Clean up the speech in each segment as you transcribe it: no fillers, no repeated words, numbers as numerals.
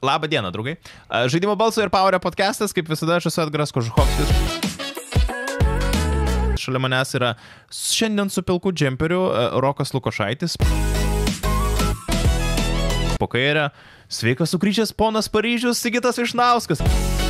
Labą dieną, draugai. Žaidimo balso ir Powerio podcastas, kaip visada, aš esu Edgaras Kožuchovskis. Šalia manęs yra šiandien su pilku džemperiu Rokas Lukošaitis. Po kairę sveikas sugrįžęs ponas Paryžius Sigitas Vyšnauskas.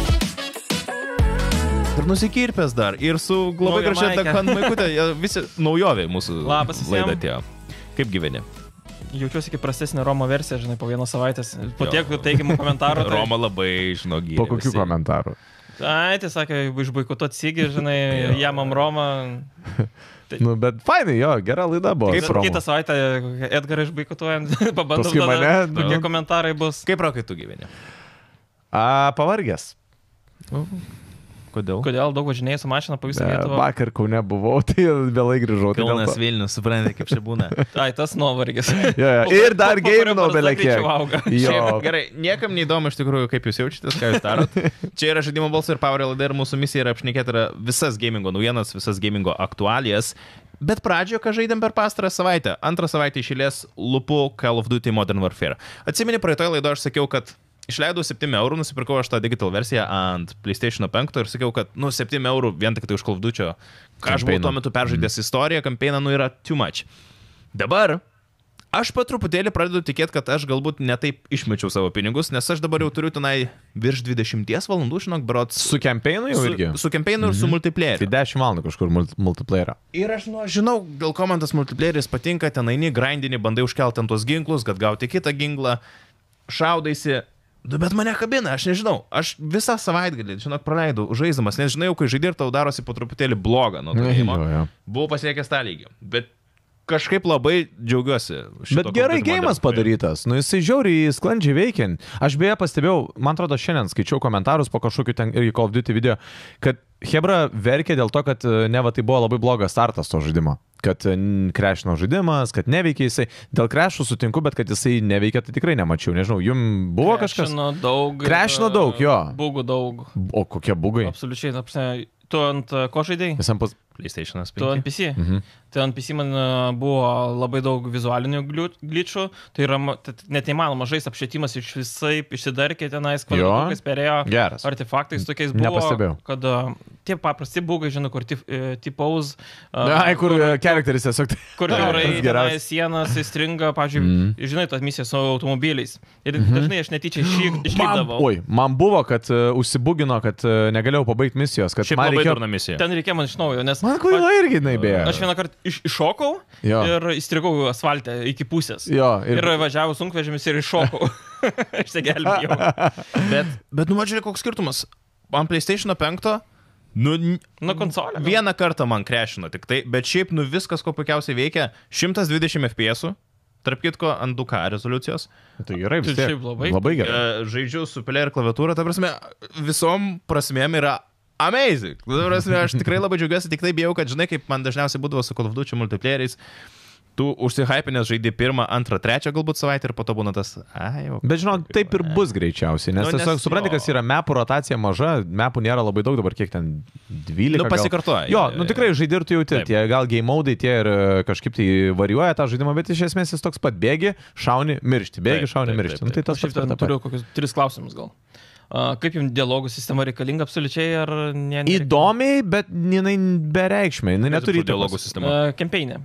Ir nusikirpęs dar. Ir su labai gražia Dakan Maikutė. Visi naujovė mūsų laida atėjo. Kaip gyveni? Jaučiuosi kaip prastesnė Romo versija, žinai, po vienos savaitės. Po tiek teigiamų komentarų. Tai... Roma labai, žinau, gyrė. Po kokių komentarų? Ai, tai sakė, išboikotuot Sigį, žinai, jamam Romą. Tai... Nu, bet fainai, jo, gera laida buvo. Kaip kitą savaitę Edgarą išboikotuojant, pabandom tada, kokie komentarai bus. Kaip Rokai tu gyveni? Pavargęs. Kodėl? Kodėl daug važinėjai su mašina po visą Lietuvą? Vakar Kaune buvau, tai vėlai grįžau. Kaunas Vilnius, suprantate, kaip čia būna. Ai, tas nuovargis. Ir dar gaivinau belėkiek. Gerai, niekam neįdomu iš tikrųjų, kaip jūs jaučiatės, ką jūs darot. Čia yra Žaidimo balso ir Powerio laida ir mūsų misija yra apšnekėti visas gamingo naujienas, visas gamingo aktualijas. Bet pradžioje, ką žaidėm per pastarą savaitę, antrą savaitę išėlės lupu Call of Duty Modern Warfare. Atsimeni, praeitoje laidoje aš sakiau, kad išleidau 7 eurų, nusipirkau aš tą digital versiją ant PlayStation 5 ir sakiau, kad 7 eurų vien tik tai už Call of Duty, ką aš buvau tuo metu peržaidęs istoriją, kampeiną, yra too much. Dabar aš po truputėlį pradedu tikėti, kad aš galbūt netaip išmečiau savo pinigus, nes aš dabar jau turiu tenai virš 20 valandų, žinok, berods. Su kampeinu jau irgi? Su kampeinu ir su multiplayeriu. Tai 10 valandų kažkur multiplayerą. Ir aš žinau, dėl ko man tas multiplayeris patinka, ten eini, grindini, bandai užkelti ant tos ginklus, kad gauti kitą ginklą, šaudaisi. Bet mane kabina, aš nežinau, aš visą savaitgalį, žinok, praleidau žaisdamas, nes žinai, kai žaidži ir tau darosi po truputėlį blogą nuo to žaidimo. Buvau pasiekęs tą lygį, bet kažkaip labai džiaugiuosi. Bet gerai geimas padarytas, jisai žiauriai sklandžiai veikia. Aš beje pastebėjau, man atrodo, šiandien skaičiau komentarus po kažkokiu ten irgi Call of Duty video, kad Hebra verkė dėl to, kad neva tai buvo labai blogas startas to žaidimo. Kad crashino žaidimas, kad neveikia jisai. Dėl crashų sutinku, bet kad jisai neveikia, tai tikrai nemačiau. Nežinau, jums buvo kažkas? Crashino daug, jo. Bugų daug. O kokie bugai? Absoliučiai, tu ant ko žaidėjai? PlayStation 5. Tu ant PC. Tai ant PC man buvo labai daug vizualinių glitchų, tai yra net įmanoma žaisti apšvietimas iš visai išsidarkė tenais, kvadratukais perėjo artefaktais tokiais buvo. Nepastebėjau. Kad tie paprasti bugai, žinau, kur T-pose. Kur charakteris tiesiog. Kur tenai sienas įstringa, pavyzdžiui, žinai, tas misijas su automobiliais. Ir dažnai aš netyčia išlipdavau. Man buvo, kad užsibugino, kad negalėjau pabaigti misijos. Šiaip labai durna misija. Ten reikėjo man iš naujo, nes man klaida irgi naibėjo. Aš vieną kartą iššokau ir įstrigau asfaltę iki pusės. Ir važiavau sunkvežimis ir iššokau. Išsigelbėjau. Bet mačiau, koks skirtumas. Ant PlayStation 5 konsolė. Vieną kartą man crashino tik tai, bet šiaip viskas, ko puikiausiai veikia, 120 FPS. Tarp kitko, ant 2K rezoliucijos. Tai gerai, vis tiek. Labai gerai. Žaidžiu su pelė ir klaviatūra, ta prasme, visom prasmėm yra amazing. Aš tikrai labai džiaugiuosi, tik tai bijau, kad žinai, kaip man dažniausiai būdavo su Call of Duty multiplayeriais, tu užsihypinęs žaidži 1, 2, 3 galbūt savaitę ir po to būna tas... Bet žinok, taip ir bus greičiausiai, nes tiesiog supranti, kas yra mapų rotacija maža, mapų nėra labai daug, dabar kiek ten 12. Pasikartoja. Jo, tikrai žaidži ir tu jauti, tie gal game modai, tie ir kažkaip tai varijuoja tą žaidimą, bet iš esmės jis toks pat bėgi, šauni, miršti, bėgi, šauni, miršti. Tai tas pats. Turiu kokius 3 klausimus gal. Kaip jums dialogų sistema reikalinga absoliučiai ar ne? Įdomiai, bet jinai bereikšmė, jinai neturi dialogų sistemą. Kempeinė.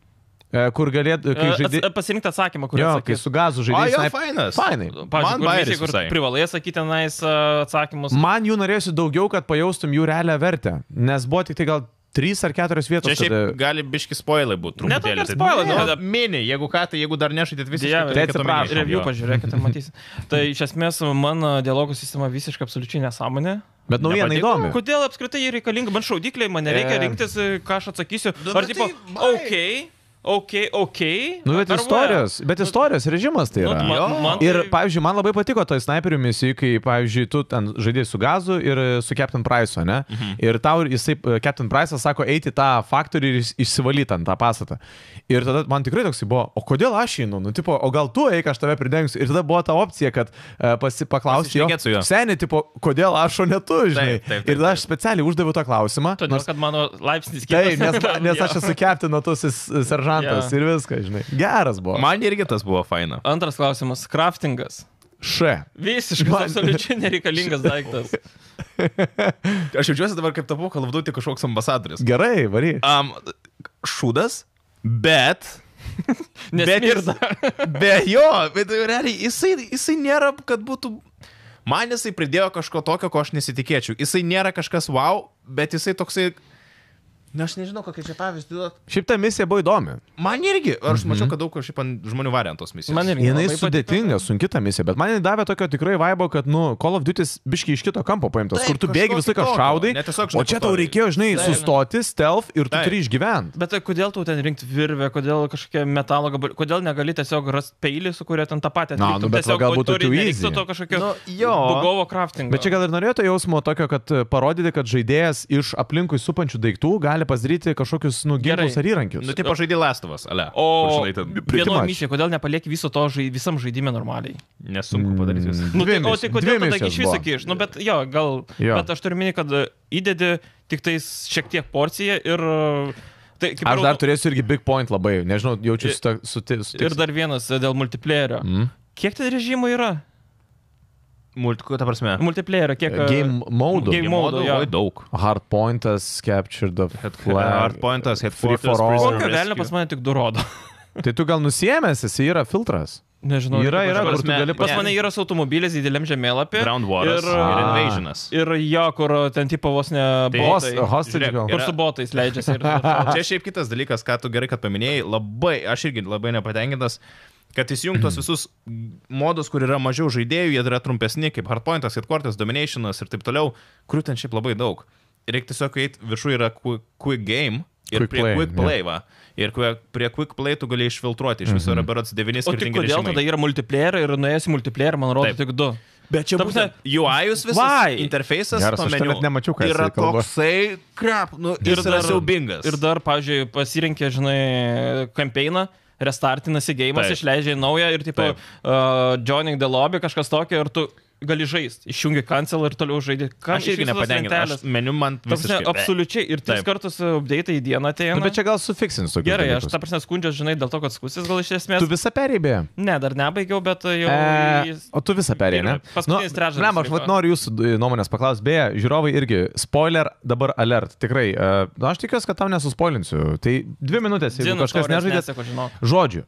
Kur galėtų... Pasirinkti atsakymą, kurį atsakys. Kai su gazu žaidėjai... Fainas. Fainai. Pavyzdžiui, kur privalai sakyti tenais atsakymus. Man jų norėsiu daugiau, kad pajaustum jų realią vertę, nes buvo tik tai gal 3 ar 4 vietos. Čia šiaip gali biški spoilai būti. Ne tokie spoilai. Mini, jeigu ką, tai jeigu dar nešaitėt visiškai. Tai atsiprašau. Review pažiūrėkite, matysit. Tai iš esmės mano dialogų sistema visiškai absoliučiai nesąmonė. Bet naujiena įdomi. Kodėl apskritai jį reikalinga? Man šaudikliai, man nereikia rinktis, ką aš atsakysiu. Ar tipo, Okay. Bet istorijos režimas tai yra. Ir, pavyzdžiui, man labai patiko toj snaiperių misijai, kai, pavyzdžiui, tu ten žaidėjai su Gazu ir su Captain Price'u, ne? Ir tau jisai, Captain Price'as sako, eiti tą faktorių ir išsivalyti ant tą pastatą. Ir tada man tikrai toksai buvo, o kodėl aš einu? Tipo, o gal tu eik, aš tave pridengsiu. Ir tada buvo ta opcija, kad paklausti jo, seniai, tipo, kodėl aš, o ne tu, žinai. Taip. Ir tada aš specialiai uždaviau tą klausimą. Todėl, kad mano laipsnis kitas. Taip, nes aš esu Captain, tu esi seržantas ir viską, žinai. Geras buvo. Man irgi tas buvo faina. Antras klausimas. Craftingas. Visiškai absoliučiai nereikalingas daiktas. Aš jaučiuosi dabar kaip tapau Call of Duty kažkoks ambasadoris. Gerai, varyk. Šūdas, bet... Nesmirda. Bet realiai, jisai nėra, kad būtų... Man jisai pridėjo kažko tokio, ko aš nesitikėčiau. Jisai nėra kažkas wow, bet jisai toksai... Na, aš nežinau, kokia čia pavyzdį duot. Šiaip ta misija buvo įdomi. Man irgi. Aš mačiau, kad daug šiaip žmonių varė ant tos misijos. Man irgi. Jinai sudėtinga, sunki ta misija, bet man davė tokio tikrai vaibo, kad, Call of Duty biškai iš kito kampo paimtas, kur tu bėgi visą laiką šaudai, o čia tau reikėjo, sustoti, stealth ir tu turi išgyventi. Bet kodėl tu ten rinkti virvę, kodėl kažkokia metalo gabalą, kodėl negali tiesiog rasti peilį, su kuria ten tą patį atliktum? Bet galbūt tu easy. To kažkokio bugovo craftingo. Bet čia gal ir norėtų jausmo tokio, kad parodyti, kad žaidėjas iš aplinkui supančių daiktų gali pasidaryti kažkokius ginklus ar įrankius. Tai pažaidė Lastovas, ale. O vieno misija, kodėl nepalieki viso to visam žaidime normaliai? Nesunku padaryti visą. O tai kodėl tada iš viso kiš? Bet bet aš turiu minėti, kad įdedi tik tais šiek tiek porciją ir... Tai, aš dar turėsiu irgi big point labai, nežinau, jaučiu su ir dar vienas dėl multiplayerio. Kiek ten režimų yra? Ta prasme? Multiplayerio, kiek... Game mode. Game mode, jo. Daug. Hardpointas, capture the flag. Hardpointas, headquarters, kokio velnio pas mane tik 2 rodo. Tai tu gal nusiėmęs, jis yra filtras. Nežinau. Yra, kur tu gali pas mane yra su automobilis dideliam žemėlapį. Ground Waras ir Invasionas. Ir jo, kur ten tipo vos ne botai. Hostage gal. Kur su botais leidžiasi. Čia šiaip kitas dalykas, ką tu gerai, kad paminėjai, aš irgi labai nepatenkintas, kad įsijungtos visus modus, kur yra mažiau žaidėjų, jie yra trumpesni, kaip Hardpointas, Headquarters, Dominationas ir taip toliau, kurių ten šiaip labai daug. Reikia tiesiog eiti, viršų yra quick game ir quick play, va. Ir prie quick play tu gali išfiltruoti, iš viso yra berods 9 skirtingi režimai. O tai kodėl tada yra multiplayer ir nuėjęs į multiplayer, man rodo, tik 2. Bet čia būtent UI-us visas, interfeisas, to meniu nemačiau, yra toksai krap, jis yra siaubingas. Ir dar, pavyzdžiui, pasirinkė, kampeiną, restartinasi geimas, išleidžia naują ir tipo joining the lobby, kažkas tokio ir tu gali žaisti. Išjungi cancel ir toliau žaidži. Aš irgi nepatenkintas. Meniu man visiškai. Absoliučiai. Ir 3 kartus update į dieną ateina. Bet čia gal sufiksins tokius. Gerai, aš ta prasme skundžias, dėl to, kad skusis gal iš esmės. Tu visą perėjai? Ne, dar nebaigiau, bet jau... O tu visą perėjai, ne? Paskutinis trečdalis. Aš noriu jūsų nuomonės paklausti. Beje, žiūrovai irgi, spoiler dabar alert. Tikrai. Aš tikiuosi, kad tau nesuspoilinsiu. Tai 2 minutės, jeigu kažkas nežaidė. Žodžiu.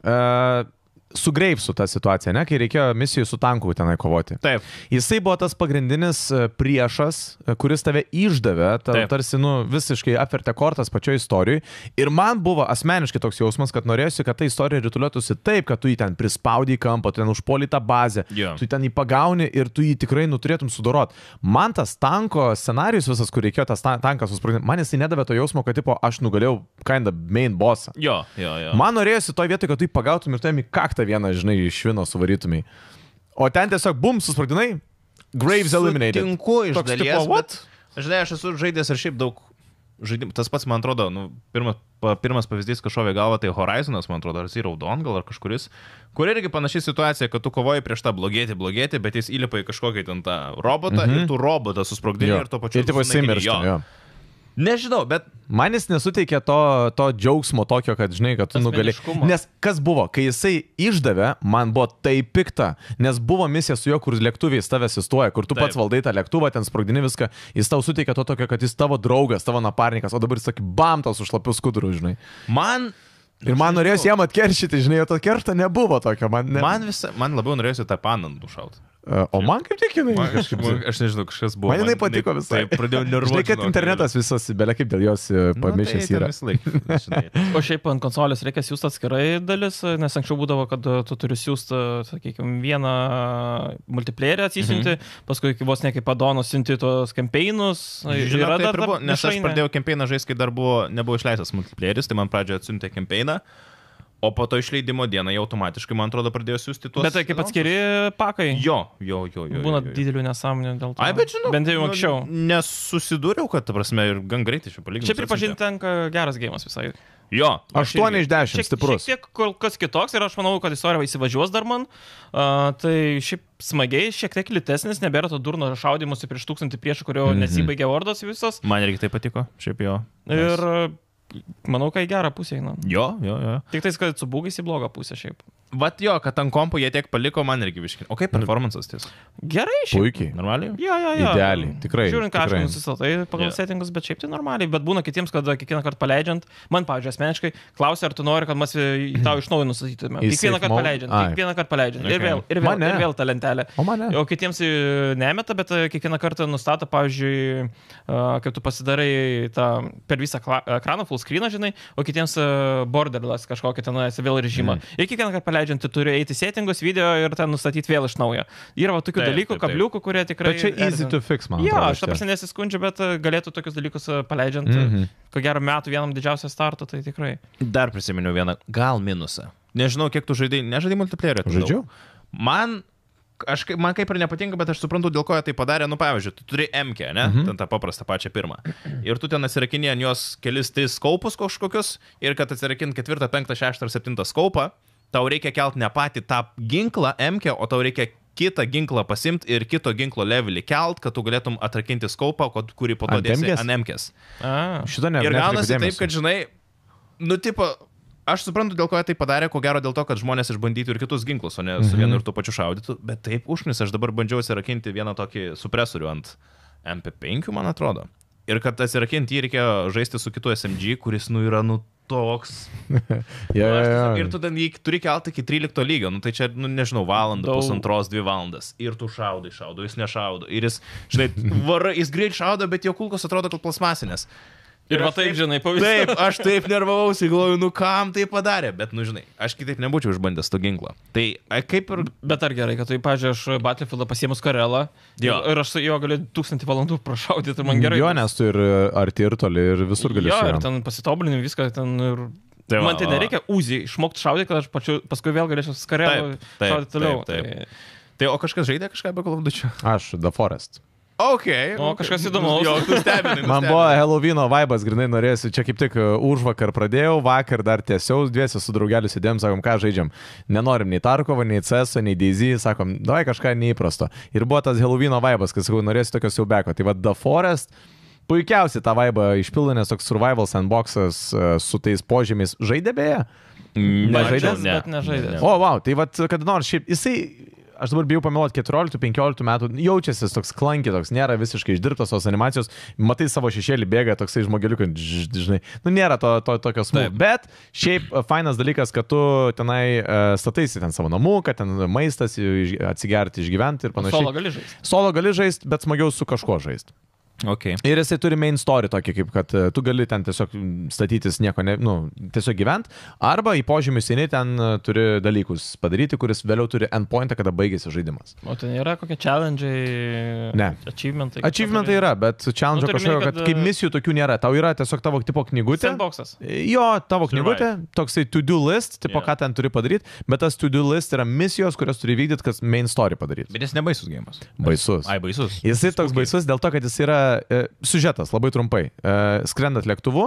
Su Gravesu tą situaciją, ne, kai reikėjo misijų su tanku tenai kovoti. Taip. Jisai buvo tas pagrindinis priešas, kuris tave išdavė, tarsi, visiškai apvertė kortas pačioje istorijoje. Ir man buvo asmeniškai toks jausmas, kad norėjusi, kad ta istorija rituliuotųsi taip, kad tu jį ten prispaudai į kampą, tu ten užpuolai tą bazę, tu ten jį pagauni ir tu jį tikrai turėtum sudorot. Man tas tanko scenarijus visas, kur reikėjo tas tankas susprogdinti, man jisai nedavė to jausmo, kad tipo, aš nugalėjau kinda main bossą. Jo. Man norėjusi to vietoj, kad tu jį pagautum ir tu jam į kaktą vieną, iš švino suvarytumai. O ten tiesiog bum, susprogdinai, Graves eliminated. Sutinku iš dalies, bet aš esu žaidęs ir šiaip daug žaidimų. Tas pats, man atrodo, pirmas pavyzdys kažkovė galva, tai Horizonas, man atrodo, ar Zero Dawn gal ar kažkuris, kur irgi panaši situacija, kad tu kovoji prieš tą blogėti, bet jis įlipa į kažkokį ten tą robotą ir tu robotą susprogdini ir to pačiu. Ir tipo simiršta, Nežinau, bet... Man jis nesuteikė to džiaugsmo tokio, kad kad tu nugali. Nes kas buvo, kai jisai išdavė, man buvo taip pikta, nes buvo misija su juo, kur lėktuviais tave asistuoja, kur tu pats valdai tą lėktuvą, ten sprogdini viską, jis tau suteikė to tokio, kad jis tavo draugas, tavo naparnikas, o dabar jis sakė, bam, tau su šlapiu skuduru, Ir man norėjosi jam atkeršyti, o to keršto nebuvo tokio. Man labiau norėjosi tą paną nušauti. O man kaip tik jinai. Aš nežinau, kažkas buvo. Man jinai patiko visai. Pradėjau nervuoti. Žinai, kad internetas visas, belia kaip dėl jos pamišęs yra. O šiaip ant konsolės reikia siūsti atskirai dalis, nes anksčiau būdavo, kad tu turi siūsti, sakykime, vieną multiplayerį atsisinti, paskui vos ne kaip padonus siunti tos kampeinus. Nes aš pradėjau kampeiną žaisti, kai dar nebuvo išleistas multiplayeris, tai man pradžioje atsiuntė kampeiną. O po to išleidimo dieną jau automatiškai, man atrodo, pradėjo siūsti tuos... Bet tai kaip atskiri pakai? Jo. Būna didelių nesąmonių dėl to. Bet žinau. Bent jau anksčiau. Nesusidūriau, kad, ta prasme, ir gan greitai čia palyginti. Čia pripažinti tenka geras geimas visai. Jo. 8 iš 10 stiprus. Šiek tiek kol kas kitoks ir aš manau, kad istorija įsivažiuos dar man. Tai šiaip smagiai, šiek tiek litesnis, nebėra to durno šaudymusi prieš 1000 priešų, kurio nesibaigia ordos visos. Man irgi tai patiko, šiaip jo. Ir... Manau, kad į gerą pusę eina. Jo. Tik tais, kad su būgais į blogą pusę šiaip. vat jo, kad ant kompo jie tiek paliko, man irgi viškin. O kaip performances ties? Gerai, šiaip. Puikiai. Normaliai? Jo. Idealiai, tikrai. Žiūrint, ką aš nusistatai pagal settingus, bet šiaip tai normaliai. Bet būna kitiems, kad kiekvieną kartą paleidžiant, man, pavyzdžiui, asmeniškai, klausia, ar tu nori, kad mes tau iš naujo nustatytume. Kiekvieną kartą paleidžiant. Ir vėl ta lentelė. O kitiems nemeta, bet kiekvieną kartą nustato, pavyzdžiui, kaip tu pasidarai per visą ekraną full screen, žinai, o kitiems borderless kažkokį ten vėl režimą. Ir kiekvieną kartą paleidžiant, tu turi eiti settingus video ir ten nustatyti vėl iš naujo. Yra tokių dalykų, kabliukų, kurie tikrai... Bet čia easy to fix, man. Jo, aš ta prasme nesiskundžiu, bet galėtų tokius dalykus paleidžiant, ko gero metų vienam didžiausią startą, tai tikrai. Dar prisiminiau vieną, gal minusą. Nežinau, kiek tu nežaidai multiplayer'ą. Žaidžiau. Man kaip ir nepatinka, bet aš suprantu, dėl ko jie tai padarė. Nu, pavyzdžiui, tu turi M-kę, ne? Ten tą paprastą pačią pirmą. Ir tu ten atsirakinė ant jos kelis 3 skaupus kažkokius ir kad atsirakint 4, 5, 6 ar 7 skaupą, tau reikia kelt ne patį tą ginklą M-kę, o tau reikia kitą ginklą pasimti ir kito ginklo levelį kelt, kad tu galėtum atrakinti skaupą, kurį po to dėsi ant M-kės. Ir gaunasi taip, kad žinai, nu, tipo, aš suprantu, dėl ko jie tai padarė, ko gero dėl to, kad žmonės išbandytų ir kitus ginklus, o ne su vienu ir tuo pačiu šaudytų, bet taip užknis, aš dabar bandžiau atsirakinti vieną tokį supresorių ant MP5, man atrodo. Ir kad atsirakinti jį reikėjo žaisti su kitu SMG, kuris, nu, yra, nu, toks. Ir tu ten jį turi kelti iki 13 lygio, nu, tai čia, nu, nežinau, valandą, pusantros, 2 valandas. Ir tu šaudai, jis nešaudo. Ir jis, žinai, jis greit šaudo, bet jo kulkos atrodo kaip plasmasinės. Ir va taip, žinai, pavyzdžiui. Taip, aš taip nervavausi, galvoju, nu kam tai padarė, bet, nu, žinai, aš kitaip nebūčiau išbandęs to ginklą. Tai kaip ir... Bet ar gerai, kad tu, pavyzdžiui, aš Battlefieldą pasiėmus Karelą ir aš su juo galiu 1000 valandų prašaudyti ir man gerai. Jo, nes tu ir arti ir toli ir visur gali šaudyti. Jo, ir ten pasitobulinį viską, ten ir... Man tai nereikia Uzi išmokti šaudyti, kad aš paskui vėl galėčiau su Karelu šaudyti toliau. Tai o kažkas žaidė kažką be kalabdučio? Aš, The Forest. Okay. O kažkas įdomaus. Jo, tu stebinai. Man buvo Halloweeno vaibas, grinai norėsiu. Čia kaip tik užvakar pradėjau, vakar dar tiesiau, dviesi su draugeliu sėdėm, sakom, ką žaidžiam. Nenorim nei Tarkovo, nei CS, nei DayZ, sakom, davai kažką neįprasto. Ir buvo tas Halloweeno vaibas, kad sakau, norėsiu tokio siaubeko. Tai va, The Forest puikiausiai tą vaibą išpildo, nes toks survival sandboxas su tais požymiais. Žaidė beje? Nežaidęs, bet nežaidęs. O, wow, tai va, kad nors šiaip, jisai... Aš dabar bijau pameluoti, 14-15 metų jaučiasi toks klanki, toks nėra visiškai išdirbtos tos animacijos, matai savo šešėlį bėga toksai žmogeliukai, žinai, nu nėra tokio smūgio, bet šiaip fainas dalykas, kad tu tenai stataisi ten savo namų, kad ten maistas, atsigerti, išgyventi ir panašiai. Solo gali žaisti. Solo gali žaisti, bet smagiau su kažkuo žaisti. Okay. Ir jisai turi main story tokį, kaip kad tu gali ten tiesiog statytis nieko, tiesiog gyvent, arba į požymius eini, ten turi dalykus padaryti, kuris vėliau turi endpointą, kada baigėsi žaidimas. O ten yra kokie challenge'ai? Ne. Achievementai? Achievementai yra, bet challenge kažkokio, kad kaip misijų tokių nėra. Tau yra tiesiog tavo tipo knygutė. Sandboxas. Jo, tavo knygutė, toksai to-do list, tipo ką ten turi padaryti, bet tas to-do list yra misijos, kurias turi vykdyti, kad main story padaryti. Bet jis nebaisus gėjimas. Baisus. Ai, baisus. Jisai toks baisus dėl to, kad jis yra siužetas, labai trumpai. Skrendat lėktuvu,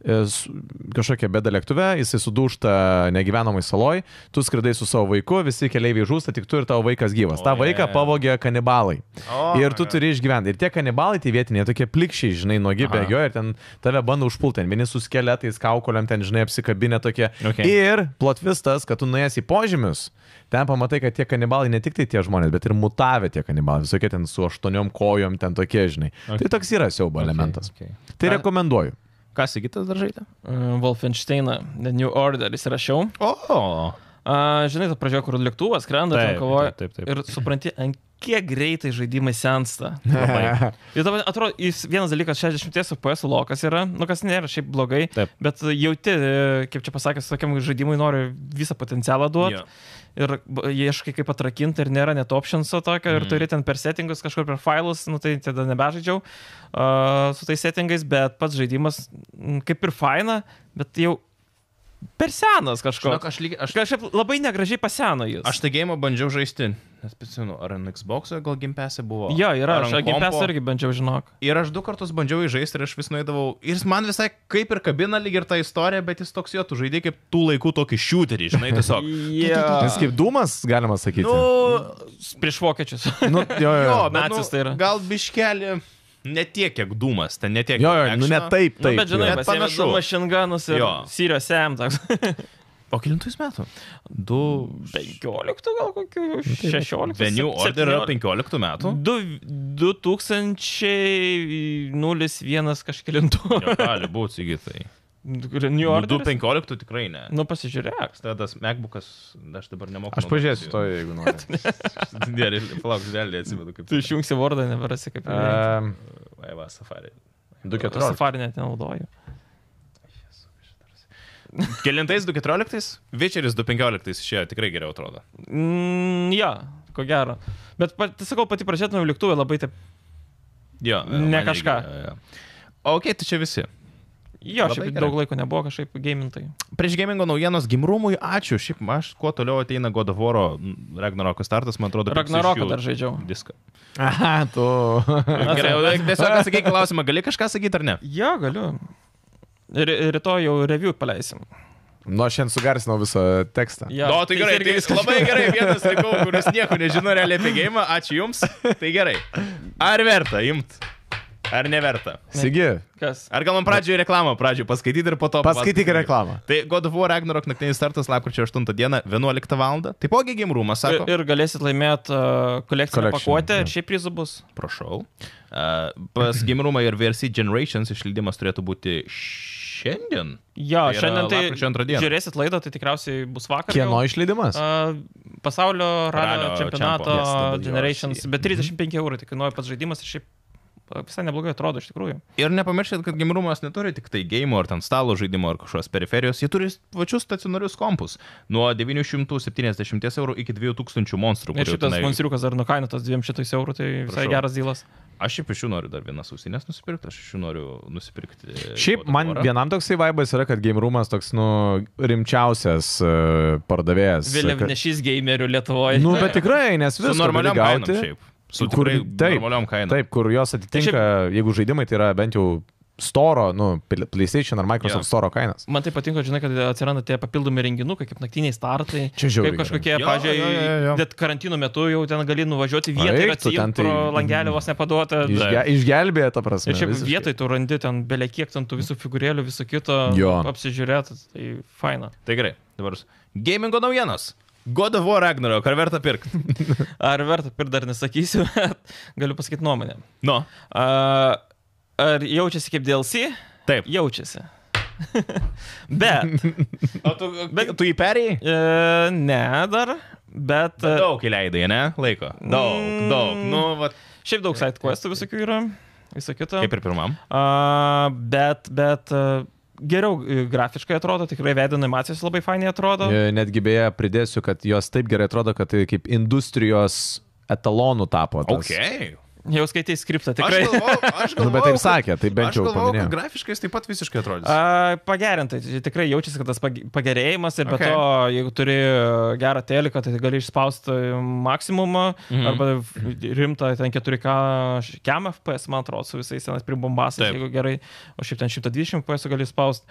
kažkokia bėda lėktuve, jisai sudūžta negyvenamai saloj, tu skridai su savo vaiku, visi keleiviai žūsta, tik tu ir tavo vaikas gyvas. Ta vaiką pavogė kanibalai. Ir tu turi išgyventi. Ir tie kanibalai, tai vietiniai, tokie plikščiai, žinai, nuogi bėgioja ir ten tave bando užpulti. Vieni su skeletais, kaukoliam, ten, žinai, apsikabinę tokie. Okay. Ir plotvistas, kad tu nuėjęs į požymius, ten pamatai, kad tie kanibalai ne tik tai tie žmonės, bet ir mutavę tie kanibalai. Visokie ten su 8 kojom, ten tokie, žinai. Okay. Tai toks yra siaubo elementas. Okay. Tai rekomenduoju. Ką Sigitas dar žaidė? Wolfensteiną, The New Order įsirašiau. Žinai, tu pradžioje, kur lėktuvas skrenda, ten kovoja. Ir supranti, ant kiek greitai žaidimai sensta. Ir dabar atrodo, vienas dalykas 60 FPS lokas yra, nu kas nėra šiaip blogai, bet jauti, kaip čia pasakęs, tokiam žaidimui nori visą potencialą duoti. Ir ieškai kaip atrakinti ir nėra net optionso tokio ir turi ten per settingus kažkur per failus, nu tai tada nebežaidžiau su tais settingais, bet pats žaidimas kaip ir faina, bet jau per senas kažkoks. Aš kažkaip labai negražiai paseno jis. Aš tą game bandžiau žaisti. Nespecinu, ar ant Xbox'o gal Game Pass'e buvo? Jo, yra, aš Game Pass'e irgi bandžiau, žinok. Ir aš 2 kartus bandžiau įžaisti ir aš vis nueidavau. Ir jis man visai kaip ir kabina lyg ir tą istoriją, bet jis toks jo, tu žaidai kaip tų laikų tokį shooterį, žinai, tiesiog. Jis kaip dūmas, galima sakyti. Prieš vokiečius. Jo, Nacis tai yra. Gal biškelį. Ne tiek, kiek dūmas, ten ne tiek. Jo, nu ne taip. Bet žinai, panašu. Machine Gunus ir Sirius Sam toks. O kilintus metų? 15 gal kokių 16. Venue Order yra 15 metų? 2001 kažkelintų. Gali būti, įgytai. New Order? 2015 tikrai ne. Nu, pasižiūrėk. Tas MacBookas, aš dabar nemoku. Aš pažiūrėsiu to, jeigu nori. Gerai, palauk, vėliai atsivedu kaip. Tu išjungsi Wordą, neberasi kaip. Va, Safari. 2.14. Safari net nenaudoju. Kelintais 2.14? Witcheris 2.15 išėjo, tikrai geriau atrodo. Ja, ko gero. Bet, sakau, pati pradžia nuo lėktuvė labai taip... Jo. Ne kažką. Ok, tai čia visi. Jo, šiaip daug laiko nebuvo kažkaip gamintai. Prieš gamingo naujienos Gimrumui, ačiū. Šiaip aš kuo toliau ateina God of War Ragnaroko startas, man atrodo... Ragnaroko dar žaidžiau. Diską. Aha, tu... Gerai, tiesiog atsakyk klausimą, gali kažką sakyti ar ne? Jo, galiu. Rytoj jau review paleisim. Nu, aš šiandien sugarsinau visą tekstą. Ja, tai gerai, tai labai gerai, vienas likau, kuris nieko nežino realiai apie gėjimą, ačiū jums, tai gerai. Ar verta imt? Ar neverta? Sigi. Kas? Ar gal man pradžioje reklamą paskaityti ir po to... Paskaityk reklamą. Tai God of War Ragnarok naktinis startas lapkričio 8 dieną, 11 val. Taipogi Game Roomas, sako. Ir galėsit laimėti kolekcinę pakuotę ir šiaip prizų bus. Prašau. Pas Game Roomą ir VRC Generations išleidimas turėtų būti šiandien. Jo, tai šiandien tai žiūrėsit laidą, tai tikriausiai bus vakar. Kieno išleidimas? Pasaulio ralio čempionato Generations, bet 35 eurų tik kainuoja pats žaidimas ir šiaip visai neblogai atrodo iš tikrųjų. Ir nepamirškit, kad Game Roomas neturi tik tai game ar ten stalo žaidimo ar kažkokios periferijos, jie turi pačius stacionarius kompus. Nuo 970 eurų iki 2000 monstrų. Ir šitas monstriukas dar nukainotas 200 eurų, tai visai geras dylas. Aš šiaip iš jų noriu dar vienas ausinės nusipirkti, aš iš jų noriu nusipirkti. Šiaip man vienam toksai vaibas yra, kad Game Roomas toks, rimčiausias pardavėjas. Vėliavnešys gamerių Lietuvoje. Nu, bet tikrai, nes visą normaliam kainom šiaip. Su tikrai normaliom kainom. Taip, kur jos atitinka, jeigu žaidimai tai yra bent jau Store, PlayStation ar Microsoft Store kainas. Man tai patinka, žinai, kad atsiranda tie papildomi renginukai, kaip naktiniai startai. Čia žiauriai. Kaip kažkokie, pažiūrėjau, net karantino metu jau ten gali nuvažiuoti vietą ir atsijimti pro langelį vos nepaduotą. Išgelbėja, ta prasme. Ir čia vietoj tu randi ten belekiek ten tų visų figūrėlių, viso kito apsižiūrėti. Tai faina. Tai gerai, dabar gamingo naujienos. God of War Ragnarok, ar verta pirkti? Ar verta pirkti dar nesakysiu, bet galiu pasakyti nuomonę. No. Ar jaučiasi kaip DLC? Taip. Jaučiasi. Bet. O tu jį perėjai? Ne dar, bet... Daug įleidai, ne? Laiko. Daug. Nu, vat. Šiaip daug side questų visokių yra. Viso kito. Kaip ir pirmam. Bet geriau grafiškai atrodo, tikrai veido animacijos labai fainiai atrodo. Netgi beje pridėsiu, kad jos taip gerai atrodo, kad tai kaip industrijos etalonų tapo. Tas. Okay. Jau skaitai skriptą, tikrai. Aš galvoju, bet taip sakė, tai bent jau paminėjau. Grafiškai taip pat visiškai atrodys. Pagerintai, tikrai jaučiasi, kad tas pagerėjimas ir be to, jeigu turi gerą teliką, tai gali išspausti maksimumą arba rimtą ten 4K kiam FPS, man atrodo, su visais senas pribombasais, jeigu gerai, o šiaip ten 120 FPS gali išspausti.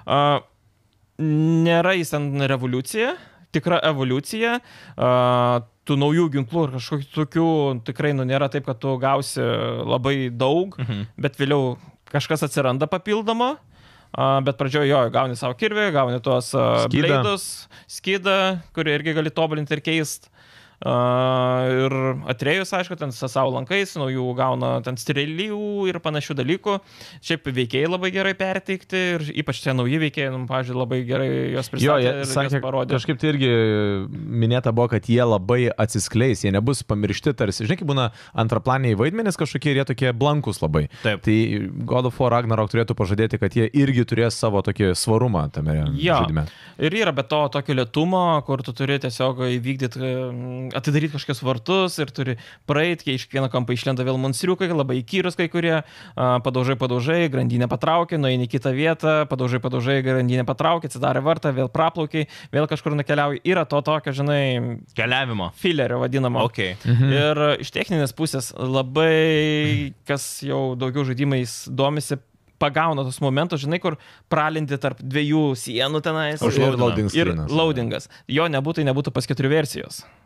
Nėra jis ten revoliucija, tikra evoliucija. Tų naujų ginklų ir kažkokių tokių tikrai nėra taip, kad tu gausi labai daug, bet vėliau kažkas atsiranda papildomo, bet pradžioje gauni savo kirvį, gauni tuos bleidus, skydą, kurį irgi gali tobulinti ir keisti. Ir atrėjus, aišku, ten savo lankais, naujų gauna ten strėlių ir panašių dalykų. Šiaip veikėjai labai gerai perteikti ir ypač tie nauji veikėjai, pavyzdžiui, labai gerai juos pristatė ir juos parodė. Kažkaip tai irgi minėta buvo, kad jie labai atsiskleis, jie nebus pamiršti tarsi. Žinai, kaip būna antraplaniai vaidmenys kažkokie ir jie tokie blankus labai. Taip. Tai God of War Ragnarok turėtų pažadėti, kad jie irgi turės savo tokį svarumą tame žaidime. Ir yra be to tokio lėtumo, kur tu turi tiesiog įvykdyti atidaryti kažkokius vartus ir turi praeiti, kai iš kiekvieno kampo išlenda vėl monstriukai, labai įkyrus kai kurie, padaužai, grandinę patraukė, nueini į kitą vietą, padaužai, grandinę patraukė, atsidarė vartą, vėl praplaukiai, vėl kažkur nukeliauji. Yra to tokio, žinai, keliavimo. Filerio vadinamo. Okay. Ir iš techninės pusės labai, kas jau daugiau žaidimais domisi, pagauna tos momentus, žinai, kur pralindi tarp dviejų sienų tenais. Ir loadingas. Jo nebūtų pas 4 versijos.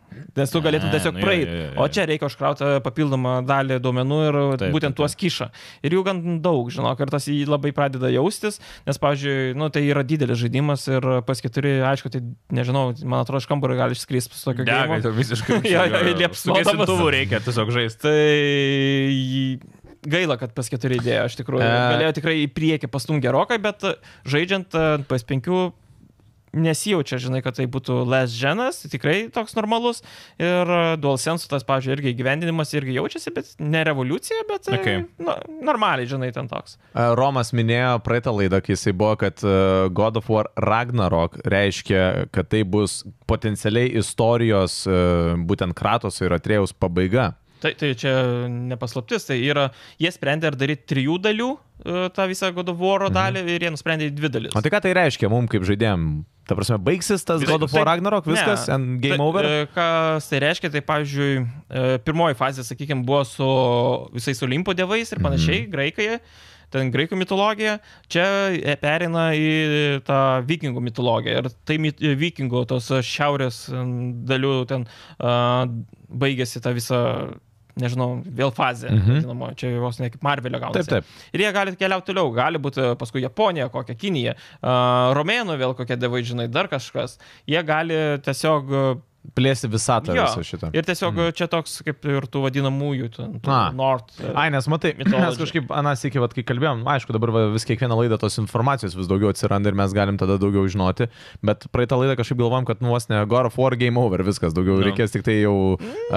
Nes tu galėtum tiesiog praeiti, o čia reikia užkrauti papildomą dalį duomenų ir būtent tuos kiša. Ir jų gan daug, žinok, ir tas jį labai pradeda jaustis, nes, pavyzdžiui, tai yra didelis žaidimas ir PS4, aišku, tai nežinau, man atrodo, iš kambario gali išskristi su tokio gėjimo. Tai visiškai liepsnodamas. Reikia tiesiog žaisti. Tai gaila, kad PS4 idėja, aš tikrųjų, galėjo tikrai į priekį pastum gerokai, bet žaidžiant PS5 nesijaučia, žinai, kad tai būtų last genas, tikrai toks normalus ir DualSense tas, pavyzdžiui, irgi gyvendinimas irgi jaučiasi, bet ne revoliucija, bet normaliai, žinai, ten toks. Romas minėjo praeitą laidą, kai jisai buvo, kad God of War Ragnarok reiškia, kad tai bus potencialiai istorijos būtent Kratoso ir Atrėjaus pabaiga. Tai čia nepaslaptis, tai yra, jie sprendė ar daryti 3 dalių tą visą God of War dalį ir jie nusprendė 2 dalis. O tai ką tai reiškia mums kaip žaidėjom? Ta prasme, baigsis tas God of War Ragnarok, viskas, and game over? Kas tai reiškia, tai pavyzdžiui, pirmoji fazė, sakykime, buvo su visais Olimpo dievais ir panašiai, graikai, ten graikų mitologija, čia pereina į tą vikingų mitologiją ir tai vikingų tos šiaurės dalių ten baigėsi tą visą, nežinau, vėl fazė, žinoma, čia vos ne kaip Marvelio gaunasi. Taip. Ir jie gali keliauti toliau, gali būti paskui Japonija, kokia Kinija, Romėnų vėl kokie dievai, žinai, dar kažkas. Jie gali tiesiog plėsti visatą visą šitą. Ir tiesiog čia toks kaip ir tų vadinamųjų Nord. Nes matai, mes kažkaip anas iki, kai kalbėjom, aišku, dabar vis kiekvieną laidą tos informacijos vis daugiau atsiranda ir mes galim tada daugiau žinoti, bet praeitą laidą kažkaip galvom, kad vos ne God of War game over, viskas, daugiau reikės tik tai jau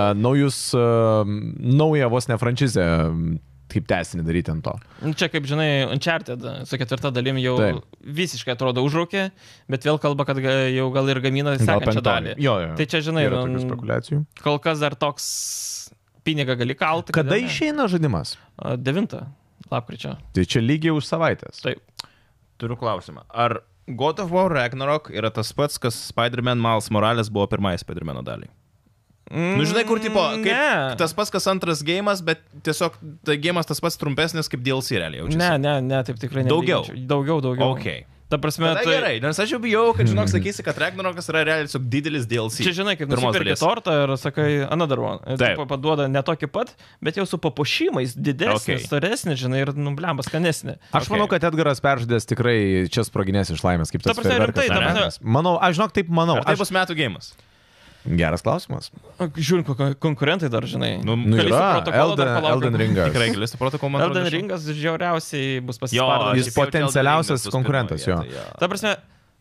naują vos ne franšizę kaip tęsinį daryti ant to. Čia, kaip žinai, Uncharted su 4 dalim jau visiškai atrodo užraukė, bet vėl kalba, kad jau gal ir gamina sekančią dalį. Jo. Tai čia, žinai, kol kas dar toks pinigą gali kalti. Kada išeina žaidimas? 9 lapkričio. Tai čia lygiai už savaitės. Taip. Turiu klausimą. Ar God of War Ragnarok yra tas pats, kas Spider-Man Miles Morales buvo pirmąjį Spider-Man'o dalį? Žinai, kur tipo, tas pats, kas antras gėjimas, bet tiesiog tai gėjimas tas pats trumpesnis kaip DLC realiai jaučiasi. Ne, taip tikrai ne. Daugiau. Okay. Ta prasme, tai gerai, nes aš jau bijau, kad, žinok, sakysi, kad Ragnarokas yra realiai tiesiog didelis DLC. Čia, žinai, kaip nusipirki tortą ir sakai, another one. Taip. Paduoda ne tokį pat, bet jau su papuošimais didesnis, storesnis, žinai, ir blembas skanesnis. Aš manau, kad Edgaras peržadės tikrai čia sproginės iš laimės, kaip tas fejerverkas. Manau, aš žinok, taip manau. Ar tai bus metų gėjimas? Geras klausimas. Žiūrint, konkurentai dar, žinai. Yra Elden Ringas. Tikrai Kalisto protokolą, man atrodo. Elden Ringas žiauriausiai bus pasispardęs. Jis potencialiausias konkurentas, jo. Ta prasme,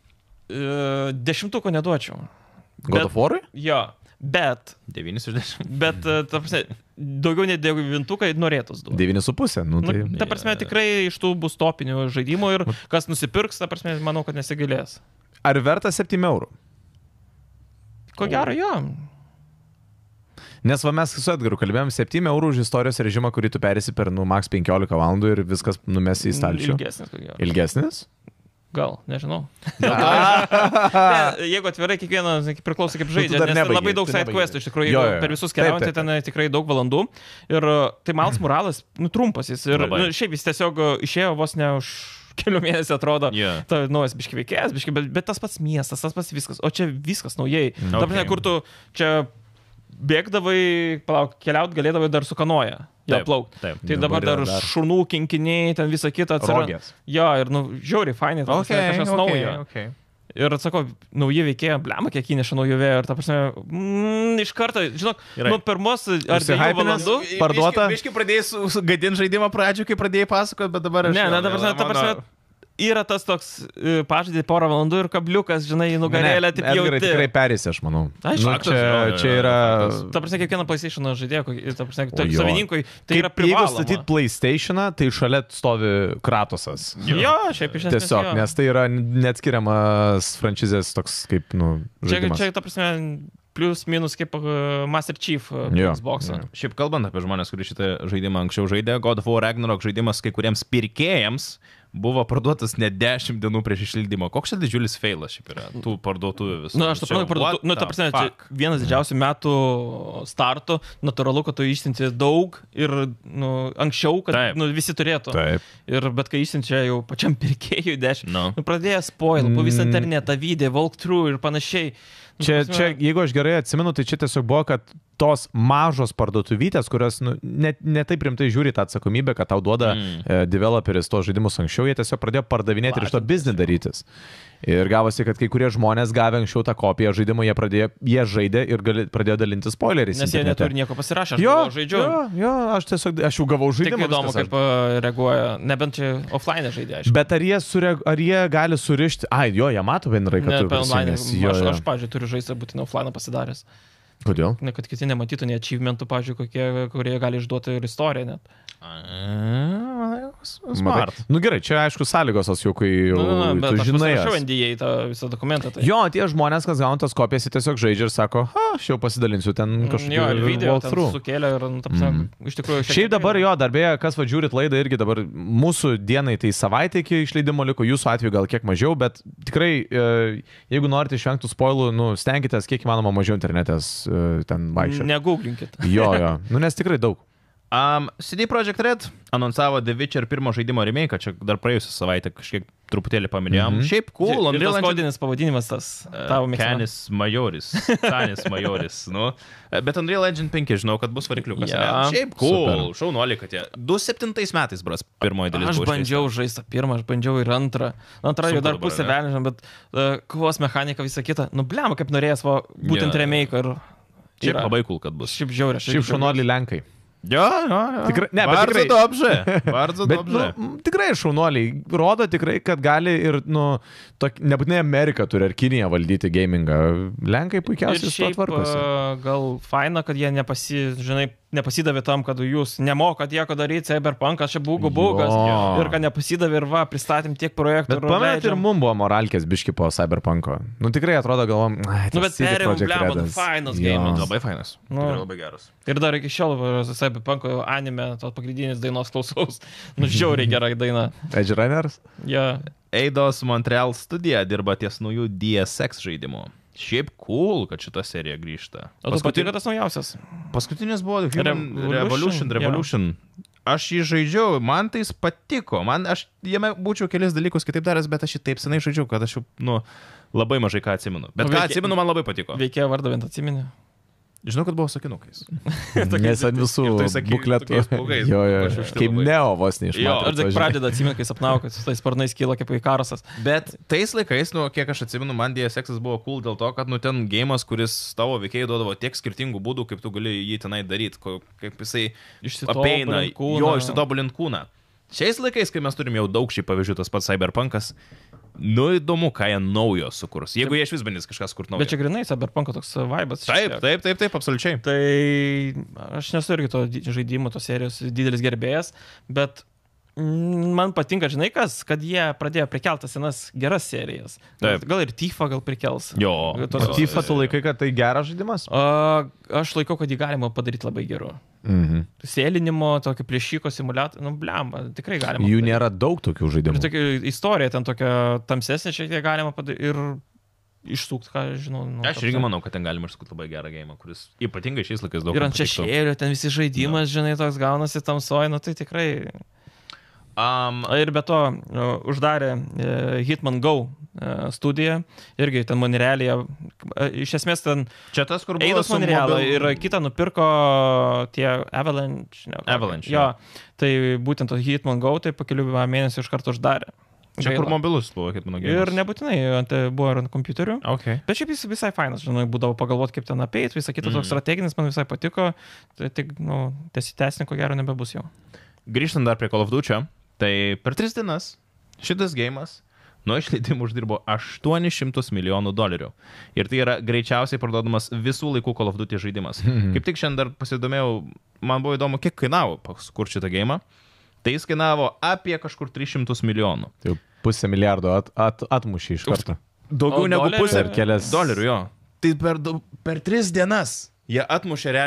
10 neduočiau. God of War'ui? Jo, bet 9 iš 10. Bet, ta prasme, daugiau nei 9 norėtus duoti. 9,5. Ta prasme, tikrai iš tų bus topinių žaidimų ir kas nusipirks, ta prasme, manau, kad nesigailės. Ar verta 7 eurų? Ko gero, jo. Nes mes su Edgaru kalbėjom 7 eurų už istorijos režimą, kurį tu perėsi per max 15 valandų ir viskas numesi į stalčių. Ilgesnis, ko gero. Ilgesnis? Gal, nežinau. Jeigu atvirai, kiekvienas priklauso kaip žaidžia, nes labai daug side questų, iš tikrųjų, per visus keliaujant, tai ten tikrai daug valandų. Ir tai Miles Morales, trumpas jis. Ir šiaip jis tiesiog išėjo vos ne už kelių mėnesių atrodo, ta naujas biški veikėjas, bet tas pats miestas, tas pats viskas, o čia viskas naujai. Ta prasme, kur tu čia bėgdavai, keliaut galėdavai dar su kanoja, plaukti. Tai dabar dar šunų kinkiniai, ten visą kitą atsirado. Jo, ir žiauriai fainai, kažkas naujo. Ir atsako, nauji veikėja, blema, kiek įneša naujų vėjų, ir ta prasme, iš karto, žinok, pirmos ar 2 valandų parduota. Biški pradėjai gadinti žaidimą pradžių, kai pradėjai pasakoti, bet dabar aš... Ne, ta prasme, yra tas toks pažadį porą valandų ir kabliukas, žinai, nugarėlę, taip jau. Edgarai tikrai perėsi, aš manau. Čia yra... Ta prasme, kiekvieną PlayStation žaidėją, ta prasme, savininkui, tai yra privaloma. Jeigu statyt PlayStationą, tai šalia stovi Kratosas. Jo, šiaip iš esmės. Tiesiog, nes tai yra neatskiriamas franšizės toks kaip, žaidimas. Čia, ta prasme, plius minus kaip Master Chief Xbox. Šiaip kalbant apie žmonės, kurie šitą žaidimą anksčiau žaidė, God of War Ragnarok žaidimas kai kuriems pirkėjams buvo parduotas net 10 dienų prieš išleidimą. Koks čia didžiulis feilas šiaip yra, tų parduotuvių visų. Na, aš suprantu, parduotuvių, ta prasme, čia vienas didžiausių metų startų, natūralu, kad tu išsiunti daug ir anksčiau, kad visi turėtų. Taip. Ir bet kai išsiunčia jau pačiam pirkėjui 10, pradėjo spoil, po visą internetą, video, walkthrough ir panašiai. Čia, jeigu aš gerai atsimenu, tai čia tiesiog buvo, kad tos mažos parduotuvytės, kurios ne taip rimtai žiūri tą atsakomybę, kad tau duoda developeris tos žaidimus anksčiau, jie tiesiog pradėjo pardavinėti ir iš to biznį darytis. Ir gavosi, kad kai kurie žmonės gavę anksčiau tą kopiją žaidimo, jie žaidė ir pradėjo dalinti spoileriais. Nes jie neturi nieko pasirašę, aš žaidžiu. Jo, aš jau gavau žaidimą. Tik įdomu, kaip reaguoja, nebent čia offline žaidė, aišku. Bet ar jie gali surišti, jie mato bendrai, kad tu prisijungęs. Aš, pavyzdžiui, turiu žaisti būtinai offline pasidaręs. Kodėl? Ne, kad kiti nematytų nei achievementų, pavyzdžiui, kurie gali išduoti ir istoriją net. Smart. Gerai, čia aišku sąlygos, jau kai bet tu žinai. Aš NDA tą visą dokumentą. Tai. Jo, tie žmonės, kas gauna tas kopijas, jie tiesiog žaidžia ir sako, aš jau pasidalinsiu ten kažkokį jo, ir video sukėlė ir, iš tikrųjų... Šiaip dabar jo, dar beje, kas žiūrit laidą irgi dabar mūsų dienai tai savaitė iki išleidimo liko, jūsų atveju gal kiek mažiau, bet tikrai, jeigu norite išvengti spoilų, stenkitės kiek įmanoma mažiau internetės ten vaikščioti. Negooglinkit. Jo, nes tikrai daug. CD Projekt Red anonsavo The Witcher pirmo žaidimo remake, čia dar praėjusią savaitę kažkiek truputėlį paminėjom. Šiaip cool. Ir tas kodinis pavadinimas tas tavo mėgstamas. Canis Majoris. Bet Unreal Engine 5 žinau, kad bus varikliukas. Šiaip cool. Šaunuoliai, kad jie. 2007 metais, bras, pirmoji dalis. Aš bandžiau žaisti pirmą, aš bandžiau ir antrą. Antrą jau dar pusę velniam, bet kovos mechanika visą kitą. Blema, kaip norėjęs būtent remake. Šiaip labai cool, kad bus. Šiaip žiauriai. Šiaip šaunuoliai Lenkai. Jo. Tikrai, bardzo dobrze. Tikrai šaunuoliai rodo tikrai, kad gali ir, nebūtinai Amerika turi ar Kinija valdyti gamingą. Lenkai puikiausiai su to tvarkosi. Gal faina, kad jie nepasidavė tam, kad jūs nemokat nieko daryti, Cyberpunkas čia bugas ir kad nepasidavė ir pristatėm tiek projektų. Bet pamenat ir mums buvo moralkės biški po Cyberpunko. Tikrai atrodo galvom, bet perėjom, fainas game'as. Labai fainas. Tikrai labai geras. Ir dar iki šiol Cyberpunko anime, tos pagrindinės dainos klausaus. Žiauriai gera daina. Edge Runners? Ja. Eidos Montreal studija dirba ties naujų DSX žaidimų. Šiaip cool, kad šita serija grįžta. O tas patinka tas naujausias? Paskutinis buvo Revolution. Aš jį žaidžiau, man tai jis patiko. Aš jame būčiau kelis dalykus kitaip daręs, bet aš jį taip senai žaidžiau, kad aš jau labai mažai ką atsimenu. Bet ką atsimenu, man labai patiko. Veikėjo vardą bent atsimeni? Žinau, kad buvo sakinukais. Nes ant visų bukletų. Jo, kaip Neo vos neišmatė. Aš tik pradedu atsiminti, kai sapnau, kad su tais sparnais kyla kaip Ikarosas. Bet tais laikais, kiek aš atsimenu, man DSX buvo cool dėl to, kad ten gėjimas, kuris tavo veikėjai duodavo tiek skirtingų būdų, kaip tu gali jį tenai daryti, kaip jisai apeina, išsitobulint kūną. Šiais laikais, kai mes turim jau daug šį pavyzdžių, tas pats Cyberpunkas, įdomu, ką jie naujo sukurs. Jeigu jie iš vis bandys kažkas kurti naujo. Bet čia grinai Cyberpunko toks vibas. Taip, absoliučiai. Tai aš nesu irgi to žaidimo, tos serijos didelis gerbėjas, bet man patinka, žinai kas, kad jie pradėjo prikeltas senas geras serijas. Gal ir Tifa gal prikels. Jo. Tifa tu laikai, kad tai geras žaidimas? Aš laikau, kad jį galima padaryti labai geru. Sėlinimo, tokio plėšiko simuliatorių, blemba, tikrai galima. Jų nėra daug tokių žaidimų. Ir tokia istorija ten tokia tamsesnė, šiek tiek galima padaryti ir išsukti, ką žinau. Aš irgi manau, kad ten galima išsukti labai gerą gėjimą, kuris ypatingai šiais laikais daug. Ir ant šešėlio, ten visi žaidimas, žinai, toks gaunasi tamsoj, tai tikrai... Ir be to uždarė Hitman Go studiją, irgi ten Monrealyje, iš esmės ten čia tas, kur buvo Eidos Monrealą ir kitą nupirko tie Avalanche. Jo, tai būtent Hitman Go, tai po kelių mėnesių iš karto uždarė. Čia kur mobilus buvo Hitman Go. Ir nebūtinai, buvo ir ant kompiuterių. Okay. Bet šiaip jis visai fainas, žinai, būdavo pagalvoti, kaip ten apeit, visą kitą toks strateginis, man visai patiko, tai tik, tęsininko gero nebebus jau. Grįžtant dar prie Call of Duty, tai per 3 dienas šitas geimas nuo išleidimų uždirbo $800 milijonų. Ir tai yra greičiausiai parduodamas visų laikų Call of Duty žaidimas. Kaip tik šiandien dar pasidomėjau, man buvo įdomu, kiek kainavo kurti šitą geimą. Tai jis kainavo apie kažkur 300 milijonų. Tai $500 milijardo atmušė iš karto. Daugiau negu pusę $1 dolerių, jo. Tai per 3 dienas jie atmušė realiai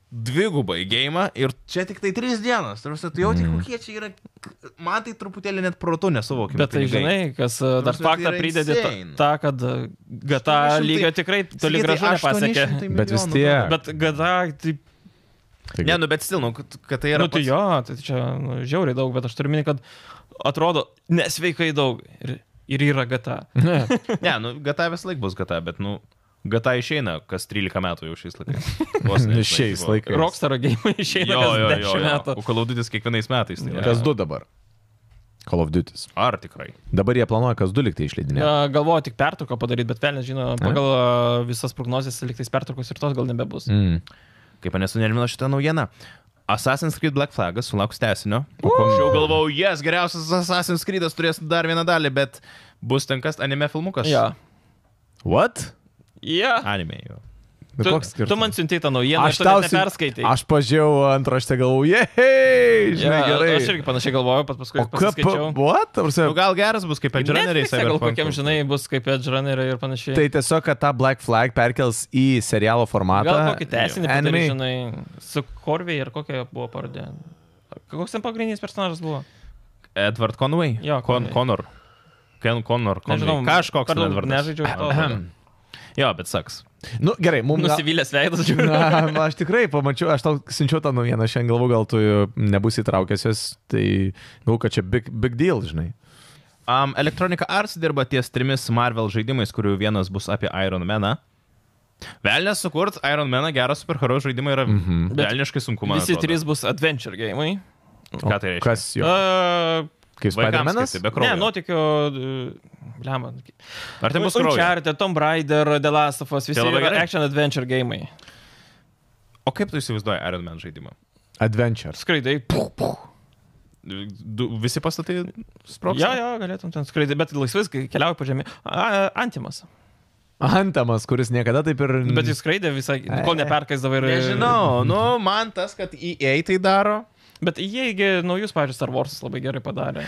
dvigubai gėjimą ir čia tik tai 3 dienas. Tu jau tik kokie čia yra, man tai truputėlį net protu nesuvokiu. Bet tai žinai, kas dar faktą pridedė tą, kad GTA lygio tikrai toli gražu nepasiekė. Bet vis tiek. Bet GTA taip... Ne, bet stil, kad tai yra... Tai jo, tai čia žiauriai daug, bet aš turiu minėti, kad atrodo nesveikai daug ir yra GTA. Ne, GTA vis laik bus GTA, bet GTA išeina kas 13 metų jau šiais laikais. Šiais laikais. Rockstaro game išeina kas 10 metų. O Call of Duty kiekvienais metais. Tai kas 2 dabar? Call of Duty. Ar tikrai? Dabar jie planuoja kas 2 liktai išleidinė. Galvoju tik pertrauką padaryti, bet velnės žino, pagal visas prognozijas liktais pertraukos ir tos gal nebebus. Kaip mane sunerimino šitą naujieną. Assassin's Creed Black Flagas sulauks tęsinio. Aš jau galvojau, geriausias Assassin's Creedas turės dar vieną dalį, bet bus ten kas anime filmukas. Ja. What? Yeah. Anime jau. Tu man siuntei tą naujieną, aš tau neperskaitai. Aš pažiūrėjau antraštę, galvoju, žinai, gerai. Aš irgi panašiai galvoju, pat paskui pasiskaičiau. What? Gal geras bus kaip Edge Runneriai. Gal kokiam, žinai, bus kaip Edge Runneriai ir panašiai. Tai tiesiog, kad tą Black Flag perkels į serialo formatą. Gal kokį tęsinį padarė, žinai, su Corvey ir kokia buvo pavardė. Koks ten pagrindinis personažas buvo? Edward Conway? Jo, Connor. Nežinau, kažkoks Edward. Nežaidžiau to. Jo, bet saks. Gerai, mums... Nusivylęs veidas, žiūrėjau. Aš tikrai pamačiau, aš tau siunčiau tą naujieną, šiandien galvoju, gal tu nebūsi įtraukęsios, tai galvoju, kad čia big deal, žinai. Electronic Arts dirba ties 3 Marvel žaidimais, kurių vienas bus apie Iron Maną. Velnės sukurt Iron Maną gerą superhero žaidimą yra velniškai sunku, man atrodo. Visi 3 bus adventure game'ai. Ką tai reiškia? Kas jo? Kaip Spider-Manas? Ne, nuotikio... Blemba. Ar tai bus kraujo? Uncharted, Tomb Raider, The Last of Us, visi yra action adventure game'ai. O kaip tu įsivaizduoji Iron Man žaidimą? Adventure. Skraidai. Visi pastatai sprogs? Jo, galėtum ten skraidai, bet laisvais keliauja po žemė. Antimas. Antamas, kuris niekada taip ir... Bet jis skraidė visai, kol neperkaisdavo ir... Nežinau, man tas, kad EA tai daro... Bet jie naujus, pavyzdžiui, Star Wars'us labai gerai padarė.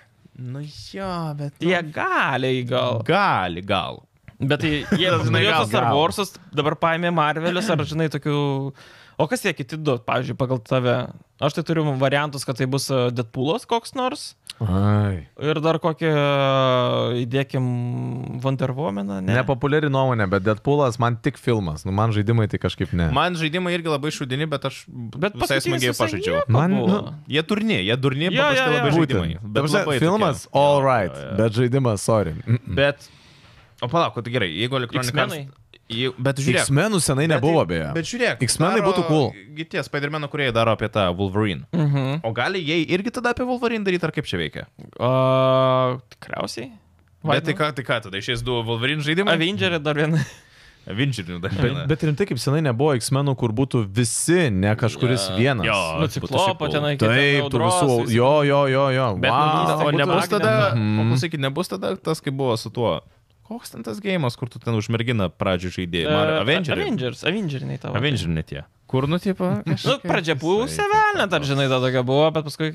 Bet... Jie gali gal. Gal. Bet jie naujus Star Wars'us dabar paėmė Marvelius, ar žinai, tokių... O kas jie kiti du, pavyzdžiui, pagal tave? Aš tai turiu variantus, kad tai bus Deadpoolas koks nors. Ai. Ir dar kokį, įdėkim, Wonder Womaną, ne? Nepopuliari nuomonė, bet Deadpoolas man tik filmas. Man žaidimai tai kažkaip ne. Man žaidimai irgi labai šudini, bet aš visai smagiai pažaidžiau. Jie durni, bet labai žaidimai. Bet filmas, all right, bet žaidimas, sorry. Bet, o palauk, tai gerai, jeigu Electronic Arts... Bet žiūrėk. X-Menų senai nebuvo, beje. Bet žiūrėk. X-Menai būtų cool. Tie Spider-Manų, kurie daro apie tą Wolverine. O gali jie irgi tada apie Wolverine daryti, ar kaip čia veikia? Tikriausiai. Bet tai ką tada išės 2 Wolverine žaidimai? Avengerį dar vieną. Avengerį dar vieną. Bet rimtai kaip senai nebuvo X-Menų, kur būtų visi, ne kažkuris vienas. Jo, Ciklopo tenai. Taip, tu visų. Jo. O nebus tada, nebus tada tas, kaip buvo su tuo. Koks ten tas gėjimas, kur tu ten už merginą pradžių žaidėjai? Avengeriai tavo. Avengeriai net jie. Kur, tipo? Pradžia pusė velnė, dar žinai, ta tokia buvo, bet paskui...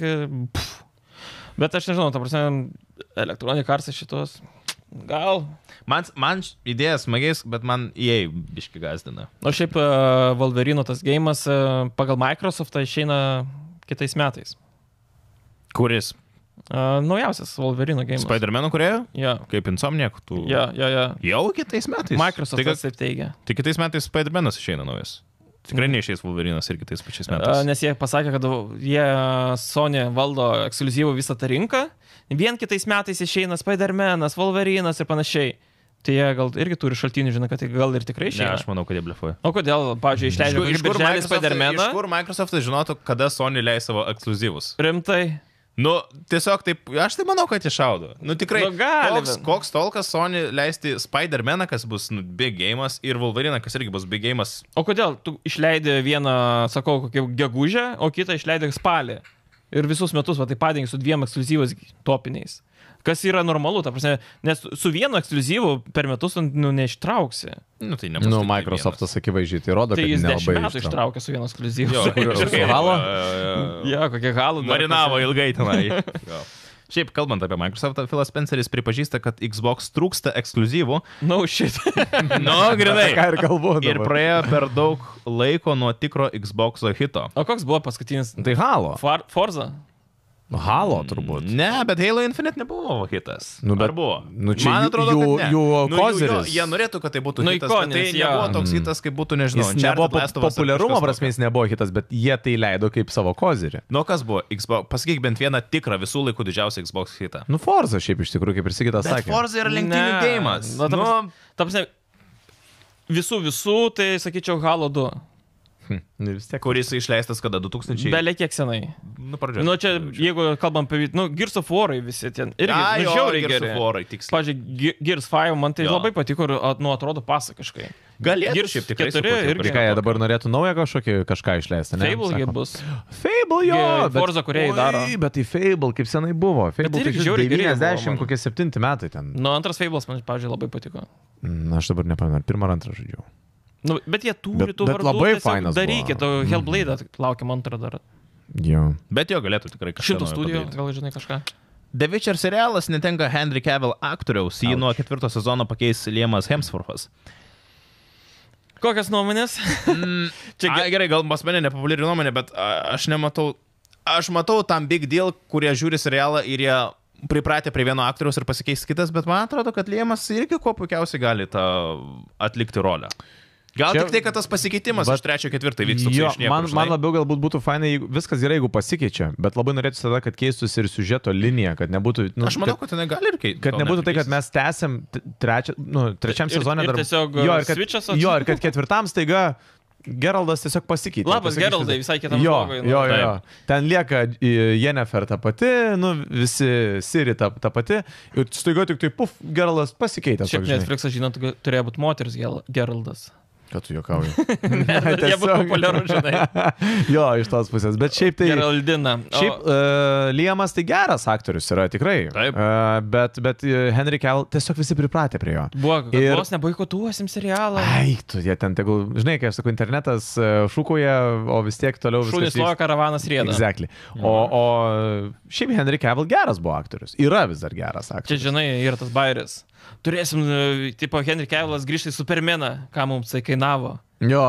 Bet aš nežinau, ta prasme, Electronic Arts šitos... Gal... Man idėjas smagiais, bet man EA biški gazdina. O šiaip Wolverine tas gėjimas pagal Microsoftą išeina kitais metais. Kuris? Naujausias Wolverine game. Spider-Man'o kurėjo? Jo. Kaip Insomniac? Jo. Jau kitais metais? Microsoftas taip teigia. Tai kitais metais Spider-Man'as išeina naujas. Tikrai neišeis Wolverine'as ir kitais pačiais metais. Nes jie pasakė, kad jie Sony valdo ekskliuzyvų visą tą rinką. Vien kitais metais išeina Spider-Man'as, Wolverine'as ir panašiai. Tai jie gal irgi turi šaltinių, žinai, kad tai gal ir tikrai išeina. Ne, aš manau, kad jie blefuoja. O kodėl, pavyzdžiui, išleidžia birželį Spider-Man'ą? Iš kur Microsoftas žinotų, kada Sony leis savo ekskliuzyvus? Rimtai? Tiesiog taip, aš tai manau, kad iššaudo. Tikrai, koks tolkas Sony leisti Spider-Maną, kas bus big game'as, ir Wolverine, kas irgi bus big game'as. O kodėl? Tu išleidai vieną, sakau, kokią gegužę, o kitą išleidai spalį. Ir visus metus, tai padengi su 2 ekskliuzyvos topiniais. Kas yra normalu, ta prasme, nes su vienu ekskliuzyvu per metus neištrauksi. Tai nebus. Microsoftas akivaizdžiai tai rodo, kad nelabai jis 10 metų ištraukė su vienu ekskliuzyvu. Su Halo? Jo, kokie Halo. Marinavo ilgai tenai. Šiaip, kalbant apie Microsoft, Philas Spenceris pripažįsta, kad Xbox trūksta ekskliuzyvų. No shit. No, grinai. Ką ir kalbu. Ir praėjo per daug laiko nuo tikro Xbox'o hito. O koks buvo paskutinis? Tai Halo. Forza? Halo turbūt. Ne, bet Halo Infinite nebuvo hitas. Bet, ar buvo? Čia man atrodo, kad ne. Jų kozeris. Jie norėtų, kad tai būtų hitas, bet tai nebuvo toks hitas, kaip būtų, nežinau. Jis nebuvo populiarumo prasme, jis nebuvo hitas, bet jie tai leido kaip savo kozerį. Nu, kas buvo? Xbox, pasakyk bent vieną tikrą visų laikų didžiausią Xbox hitą. Nu, Forza šiaip iš tikrųjų, kaip ir Sigitas sakė. Bet Forza yra lenktynių gėjimas. Visų, tai sakyčiau Halo 2. Kuris išleistas kada 2000? Belė kiek senai. Pradžioje. Nu, čia, jeigu kalbam apie, Gears of War visi ten. Irgi, žiauriai geri. Gears of War, tiksliai. Pavyzdžiui, Gears 5 man tai labai patiko ir, atrodo pasakiškai. Galėtų šiaip tikrai irgi. Ką jie dabar norėtų naują kažką išleisti, ne? Fable bus. Fable, jo. Forza kuriai daro. Bet tai Fable, kaip senai buvo. Fable tai 90, kokie 7 metai ten. Nu, antras Fable's man, pavyzdžiui, labai patiko. Aš dabar nepamenu, pirmą ar antrą žaidžiau. Nu, bet jie turi tų vardų, labai fainas. Darykit, Hellblade laukiam antrą dar. Jo. Bet jo galėtų tikrai kažką. Šitų studijų, gal žinai kažką. The Witcher serialas netenka Henry Cavill aktoriaus, jį nuo 4 sezono pakeis Liemas Hemsworthas. Kokios nuomonės? Gerai, gal pas mane nepopuliari nuomonė, bet aš matau tam big deal, kurie žiūri serialą ir jie pripratę prie vieno aktoriaus ir pasikeis kitas, bet man atrodo, kad Liemas irgi kuo puikiausiai gali tą atlikti rolę. Gal tik tai, kad tas pasikeitimas iš 3-4 vyks toks iš niekur. Man labiau galbūt būtų fainai, viskas gerai, jeigu pasikeičia, bet labai norėčiau tada, kad keistųsi ir siužeto linija, kad nebūtų... Aš manau, kad jinai gali ir keisti. Kad nebūtų tai, kad mes tęsiam trečiam sezone dar... Ir tiesiog switchas. Jo, ir kad 4 staiga Geraldas tiesiog pasikeitė. Labas, Geraldai, visai kitam žmogui. Jo. Ten lieka Yennefer ta pati, visi Ciri ta pati, ir staiga tik tai, Geraldas pasikeitė. Šiaip Netflix'as, žinot, turėjo būti moteris Geraldas. Kad tu juokauji. Jie būtų populiaru, žinai. Jo, iš tos pusės. Bet šiaip tai... Geraldina. Šiaip Liemas tai geras aktorius yra, tikrai. Taip. Bet Henry Cavill tiesiog visi pripratę prie jo. Buvo, kad vos neboikotuosim serialą. Ai, tu, jie ten tegul, žinai, kai aš sakau, internetas šūkoja, o vis tiek toliau viskas... Šūnis loja, karavanas rieda. Exactly. O šiaip Henry Cavill geras buvo aktorius. Yra vis dar geras aktorius. Čia, žinai, yra tas bairis. Turėsim, tipo, Henry Cavillas grįžti į Supermaną, ką mums tai kainavo. Jo,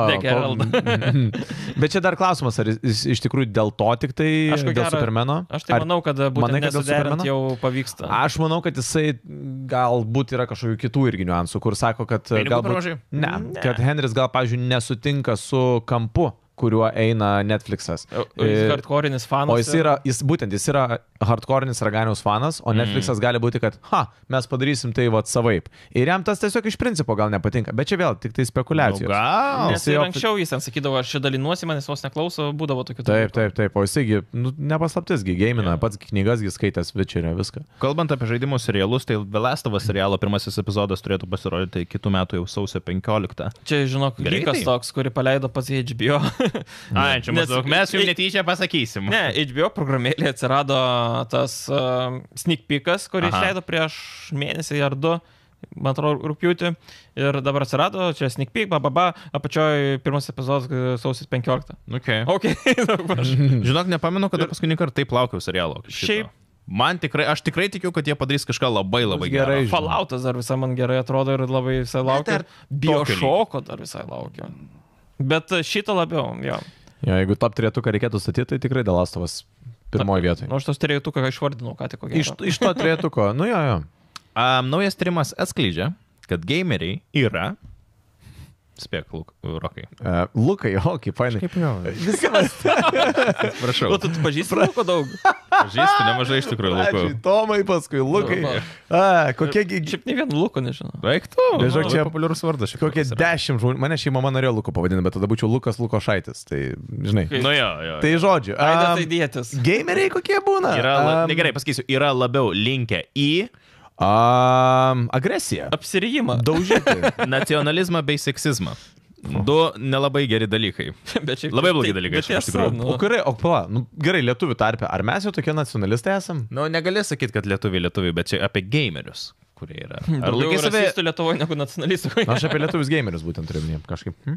bet čia dar klausimas, ar jis iš tikrųjų dėl to tik tai dėl Supermano? Aš tai manau, kad būtent nesuderinant jau pavyksta. Aš manau, kad jisai galbūt yra kažkokių kitų irgi niuansų, kur sako, kad galbūt... Ne, kad Henris gal, pavyzdžiui, nesutinka su kampu, kuriuo eina Netflix'as. Jis hardcore'is fanas. O jis yra hardcore'is Raganiaus fanas, o Netflix'as gali būti, kad mes padarysim tai savaip. Ir jam tas tiesiog iš principo gal nepatinka, bet čia vėl tik tai spekulacijos. Gal. Nes ir anksčiau jis ten sakydavo, aš čia dalinuosi, manęs vos neklauso, būdavo tokių. Taip, o jisaigi, nepaslaptisgi, gamina, pats knygasgi skaitęs, Witcher'e viską. Kalbant apie žaidimų serialus, tai The Last of Us serialo pirmasis epizodas turėtų pasirodyti kitų metų jau sausio 15. Čia, žinok, lygas toks, kurį paleido pats HBO. Ai, čia maždaug mes jums netyčia pasakysim. Ne, HBO programėlėje atsirado tas sneak peekas, kurį išleido prieš mėnesį ar 2, man atrodo, rugpjūtį. Ir dabar atsirado, čia sneak peek, apačioj pirmas epizodas sausio 15. Okay. Žinok, nepamenu, kada paskutinį kartą taip laukiau serialo. Šiaip. Aš tikrai tikiu, kad jie padarys kažką labai gerai. Falloutas dar visai man gerai atrodo ir labai visai laukiu. BioShock'o dar visai laukiu. Bet šitą labiau, jo. Jo, jeigu top trejetuką reikėtų statyti, tai tikrai The Last of Us pirmoje vietoje. Nu, aš tos trejetuką išvardinau, ką tik kokia. Iš to trejetuko, jo. Naujas tyrimas atskleidžia, kad gameriai yra... Spėk, Rokai. Lukai, kaip fainai. Kaip jau. Viskas. Prašau. O tu pažįsti Luko daug? Pažįstu, nemažai iš tikrųjų Luko. Tomai paskui, Lukai. Kokiegi... Šiaip ne vieną Luko nežinau. Baigtų. Nežinau, čia populiarus vardas. Kokie 10 žmonių. Mane šiai mama norėjo Luko pavadinti, bet tada būčiau Lukas Lukošaitis. Tai, žinai. Nu jo. Tai žodžiu. Aidas Aidietis. Gameriai kokie būna? Gerai, pasakysiu, yra labiau linkę į... agresiją. Apsirijimą. Daužyti. Nacionalizmą bei seksizmą. 2 nelabai geri dalykai. Labai blogi dalykai, iš tikrųjų. Gerai, lietuvių tarpe. Ar mes jau tokie nacionalistai esam? Nu, negali sakyti, kad lietuviai, bet čia apie gamerius, kurie yra. Ar laikai rasistų Lietuvoje negu nacionalistų? Aš apie lietuvius gamerius būtent turiu minėti kažkaip.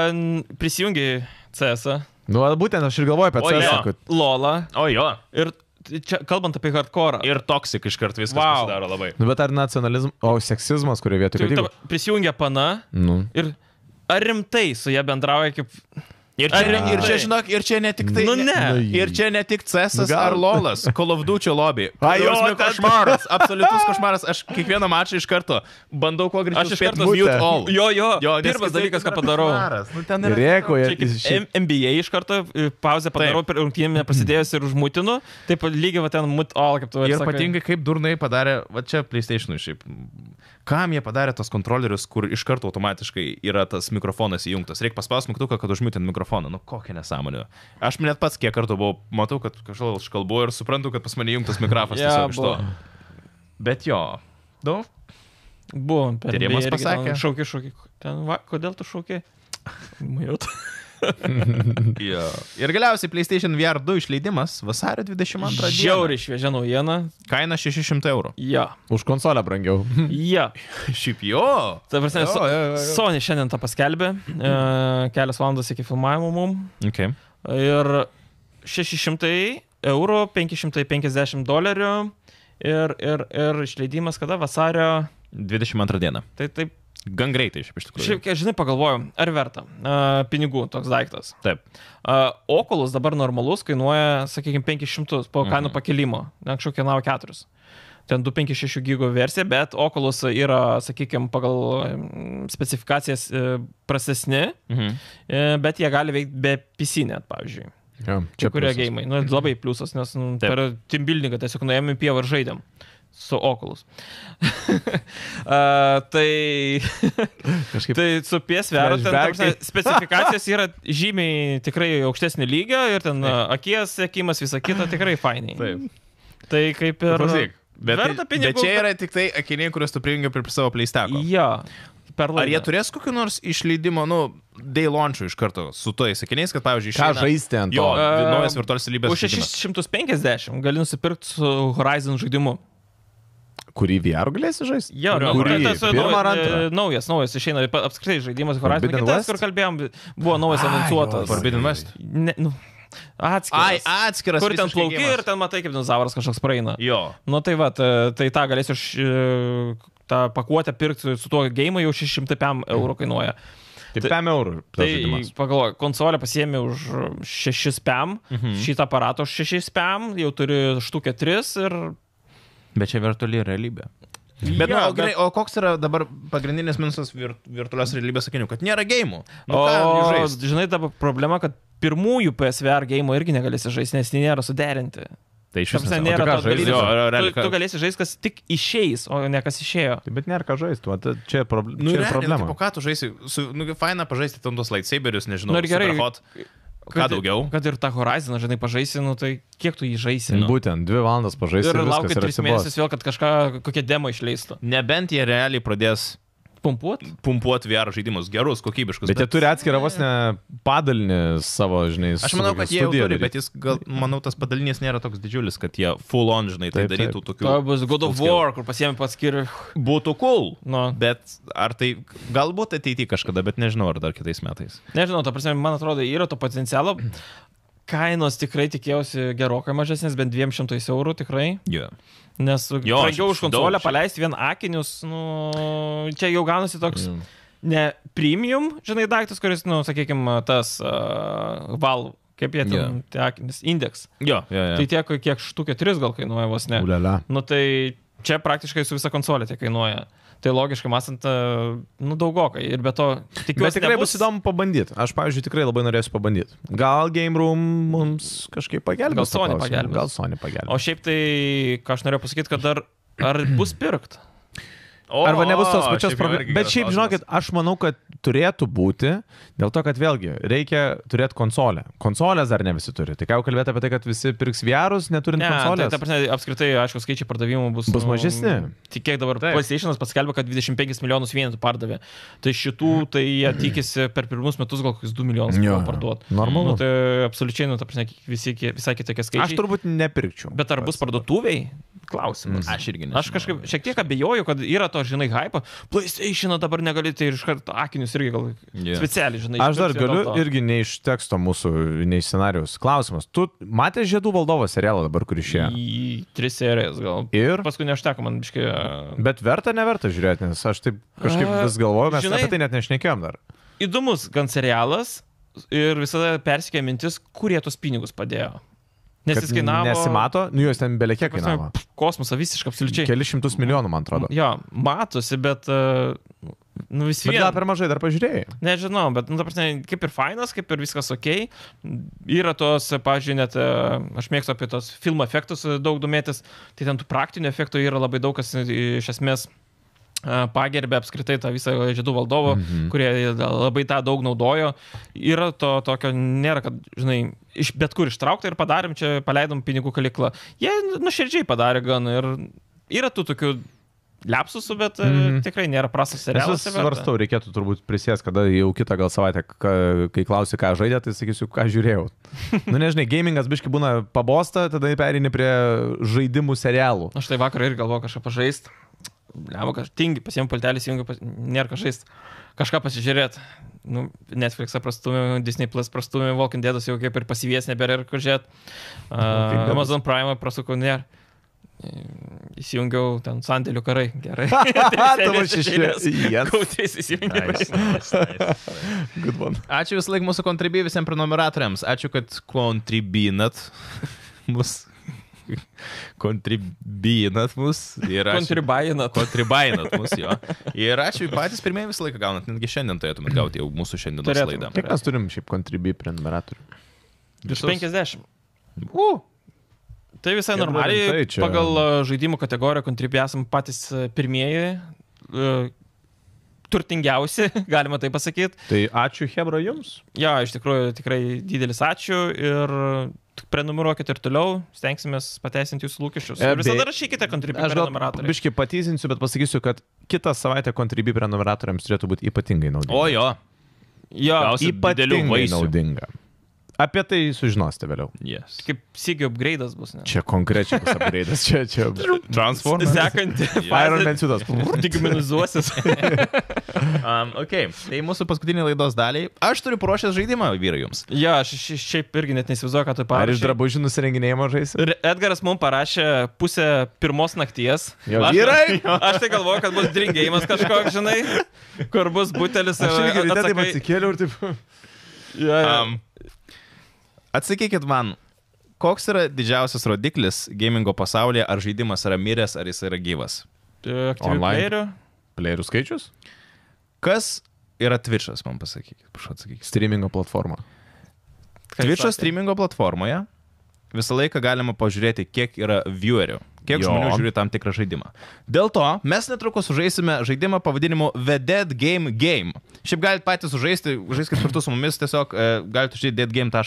Prisijungi CS-ą. Nu, būtent aš ir galvoju apie CS-ą. Lola. O jo. Ir čia kalbant apie hardcore. Ir toksik iškart viskas pasidaro labai. Nu, bet ar nacionalizmas, seksizmas, kurio vietoje... Prisijungia pana ir ar rimtai su ją bendrauja kaip... Ir čia, žinok, ir čia ne tik tai... Nu, ne. Ir čia ne tik CS'as ar LOL'as, Call of Duty lobby. Košmaras, absoliutus košmaras. Aš kiekvieną mačą iš karto bandau kuo greičiau spėti mute all. Jo, pirmas dalykas, ką padarau. Rėko, NBA iš karto pauzę padarau, per rungtynėm neprasidėjus ir užmutinu. Taip lygiai va ten mute all, kaip tu ir ypatingai kaip durnai padarė, va čia PlayStation'ui šiaip. Kam jie padarė tos kontrolierius, kur iš karto automatiškai yra tas mikrofonas įjungtas. Reikia paspausti mygtuką, kad užmiutinti mikrofoną. Nu, kokia nesąmonė. Aš net pats kiek kartų buvau, matau, kad kažkaip aš kalbu ir suprantu, kad pas mane įjungtas mikrofonas tiesiog iš to. Bet jo, Buvo, per tyrimas pasakė. Šauki. Kodėl tu šauki? Majot. Jo. Ir galiausiai PlayStation VR 2 išleidimas vasario 22 dieną. Žiauriai šviežia naujiena. Kaina 600 €. Ja. Už konsolę brangiau. Ja. Šiaip jo. Ta prasme, Sony šiandien tą paskelbė. Kelias valandas iki filmavimo mum. Okay. Ir 600 €, $550. Ir išleidimas kada? Vasario 22 dieną. Tai taip. Gan greitai iš tikrųjų. Šiaip, žinai, pagalvoju, ar verta pinigų toks daiktas. Taip. Oculus dabar normalus kainuoja, sakykime, 500 po kainų pakilimo. Anksčiau kainavo 4. Ten 256 GB versija, bet Oculus yra, sakykime, pagal specifikacijas prastesni, bet jie gali veikti be PC net, pavyzdžiui. Ja, čia kurie geimai. Nu, labai pliusas, nes per team buildingą tiesiog nuėjome į pievą ir žaidėm. Su Oculus. Tai su PSVR specifikacijos yra žymiai tikrai aukštesnio lygio ir ten akies sekimas, visa kita tikrai fainiai. Taip. Tai kaip ir... Bet čia yra tik tai akiniai, kuriuos tu prijungi prie savo PlayStation. Ja. Ar jie turės kokį nors išleidimo, day launch'ų iš karto su tojais sakiniais, kad, pavyzdžiui, ką žaisti ant to? Naujas virtualios realybės žaidimas. Už 650 gali nusipirkti su Horizon žaidimu. Kurį VR galėsi žaisti? Jo, pirmą ar antrą? Naujas išeina, apskritai žaidimas Horizon kitas, kur kalbėjom, buvo naujas anonsuotas. Forbidden West? Atskiras. Kur ten plauki ir ten matai, kaip dinozauras kažkoks praeina. Jo. Nu tai va, tai tą galėsiu tą pakuotę pirkti su tuo geimui jau 600 € kainuoja. Tai 5 €. Tai pagalvoju, konsolę pasiėmė už 6 PM, šitą aparatą už 6 PM, jau turi štukę 3 ir... Bet čia virtuali realybė. Bet, o koks yra dabar pagrindinis minusas virtualios realybės sakinių? Kad nėra geimų. Žinai, ta problema, kad pirmųjų PSVR geimų irgi negalėsi žaisti, nes nėra suderinti. Tai iš viso nėra to dalyko. Tu galėsi žaisti, kas tik išeis, o ne kas išėjo. Bet nėra ką žaisti, čia problema. O ką tu žaisi? Faina pažaisti tam tos lightsaberius, nežinau, Superhot. Ką daugiau? Kad ir tą Horizoną, žinai, pažaisi, tai kiek tu jį žaisi? Būtent, 2 valandas pažaisi ir laukia 3 mėnesius vėl, kad kokią demo išleistų. Nebent jie realiai pradės pumpuot VR žaidimus, gerus, kokybiškus. Bet jie turi atskirą vos ne padalinį savo, žinai, aš manau, kad jie turi, bet jis, manau, tas padalinys nėra toks didžiulis, kad jie full on, žinai, tai darytų tokių... To bus God of War, kur pasiėmė pats skirį. Būtų cool, bet ar tai galbūt ateityje kažkada, bet nežinau, ar dar kitais metais. Nežinau, ta prasme, man atrodo, yra to potencialo. Kainos tikrai tikėjausi gerokai mažesnės, bent 200 € tikrai. Yeah. Nes brangiau už konsolę paleisti vien akinius, čia jau gaunasi toks ne premium, žinai, daiktas, kuris, sakykime, tas Valve, kaip jie ten, akinis, Index. Jo. Tai tiek, kiek štukė 3 gal kainuoja vos ne. Nu tai čia praktiškai su visa konsolė tiek kainuoja. Tai logiškai mąstant, daugokai. Ir be to, tikiuosi, bet tikrai bus įdomu pabandyti. Aš, pavyzdžiui, tikrai labai norėsiu pabandyti. Gal Game Room mums kažkaip pagelbės. Gal Sony pagelbės. O šiaip tai, ką aš norėjau pasakyti, kad ar bus pirkt? Arba nebus tos pačios problemos. Bet šiaip, žinokit, aš manau, kad turėtų būti, dėl to, kad vėlgi reikia turėti konsolę. Konsolės dar ne visi turi. Tai ką jau kalbėti apie tai, kad visi pirks VR-us, neturint konsolės? Tai apskritai, aišku, skaičiai pardavimų bus mažesni. Tik kiek dabar PlayStation'as paskelbė, kad 25 milijonus vienetų pardavė. Tai šitų, tai jie tikisi per pirmus metus gal kokius 2 milijonus parduoti. Normalu. Tai absoliučiai, ta prasme, visai kitokie skaičiai. Aš turbūt nepirkčiau. Bet ar bus parduotuviai? klausimas. Aš irgi nežinau. Aš kažkaip šiek tiek abejoju, kad yra to, žinai, hype. PlayStation dabar negali, tai ir iš karto akinius irgi gal specialiai, žinai. Aš dar galiu irgi ne iš teksto mūsų, ne iš scenarijos. Klausimas. Tu matė Žiedų valdovo serialą dabar, kur išėjo? Į 3 serijas gal. Ir? Paskui neužteko man biškai. Bet verta, neverta žiūrėti, nes aš taip kažkaip vis galvoju, mes žinai, apie tai net nešnekėjom dar. Įdomus gan serialas ir visada persikė mintis, kurie tus pinigus padėjo. Nes jis kainavo... Nesimato, jūs ten belekiek kainavo. Kosmosą visiškai absoliučiai. Keli šimtus milijonų, man atrodo. Jo, matosi, bet... vis vien... Bet gal per mažai dar pažiūrėjai? Nežinau, bet, ta prasme, kaip ir fainas, kaip ir viskas okei. Yra tos, pavyzdžiui, net aš mėgstu apie tos filmo efektus daug domėtis, tai ten tų praktinių efektų yra labai daug, kas iš esmės pagerbė apskritai tą visą Žiedų valdovo, kurie labai tą daug naudojo. Yra to tokio, nėra, kad, žinai, iš bet kur ištraukta ir padarėm čia, paleidom pinigų kaliklą. Jie nuoširdžiai padarė gan ir yra tų tokių lepsusų, bet tikrai nėra prastas serialas. Aš svarstau, reikėtų turbūt prisės, kada jau kitą gal savaitę, kai klausi, ką žaidė, tai sakysiu, ką žiūrėjau. Nežinai, gamingas biškai būna pabosta, tada perini prie žaidimų serialų. Aš tai vakar ir galvoju kažką pažaisti. Lemo, tingi, pasiėmė paltelį, nėra ką žaisti. Kažką pasižiūrėti. Netflix'ą prastumė, Disney Plus prastumė, Walking Dead'as jau kaip ir pasivies, nebėra ir kur žiūrėti. Amazon Prime prasukau, nėra. Įsijungiau ten Sandėlių karai. Gerai. Tavo šešėlės. Kautais įsijungiau. Good one. Ačiū visą laiką mūsų kontribį visiems prenumeratoriams. Ačiū, kad kontribinat mus. Kontribinat mus. Kontribainat mus, jo. Ir ačiū, patys pirmieji visą laiką gaunat, netgi šiandien turėtumėt gauti jau mūsų šiandienos laidą. Kiek mes turim šiaip kontribį prenumeratorių? Virš 50. Tai visai normaliai, čia... pagal žaidimų kategoriją kontribį esam patys pirmieji, turtingiausi, galima tai pasakyti. Tai ačiū, Hebra, jums. Jo, iš tikrųjų tikrai didelis ačiū ir prenumeruokite ir toliau, stengsimės pateisinti jūsų lūkesčius. Ir visada rašykite kontribį prenumeratoriai. Aš biškai patysinsiu, bet pasakysiu, kad kitą savaitę kontribį prenumeratoriams turėtų būti ypatingai naudinga. O jo. Jo, ypatingai naudinga. Apie tai sužinosite vėliau. Yes. Kaip Sigio upgrade'as bus, ne? Čia konkrečiai bus upgrade'as. Čia Transformers. Sekanti. Iron Man siūtas. Tik minuzuosis. Ok, tai mūsų paskutinį laidos daliai. Aš turiu paruošęs žaidimą, vyrai, jums. Jo, aš šiaip irgi net neįsivaizduoju, ką tu parašai. Ar iš drabužių nusirenginėjimo žaisi? Edgaras mums parašė 1:30 nakties. Vyrai? Aš tai galvoju, kad bus dringėjimas kažkoks, žinai, kur bus butelis. Aš irgi ryte taip atsikėliau ir taip... Atsakykit man, koks yra didžiausias rodiklis gamingo pasaulyje, ar žaidimas yra miręs, ar jis yra gyvas? Aktyvių playerių skaičius? Kas yra Twitch'as, man pasakykit, prašau atsakykit. Streamingo platforma. Twitch'o streamingo platformoje visą laiką galima pažiūrėti, kiek yra viewerių, kiek žmonių žiūri tam tikrą žaidimą. Dėl to mes netrukus sužaisime žaidimą pavadinimu The Dead Game Game. Šiaip galite patys sužaisti, žaiskit kartu su mumis, tiesiog galite užžiūrėti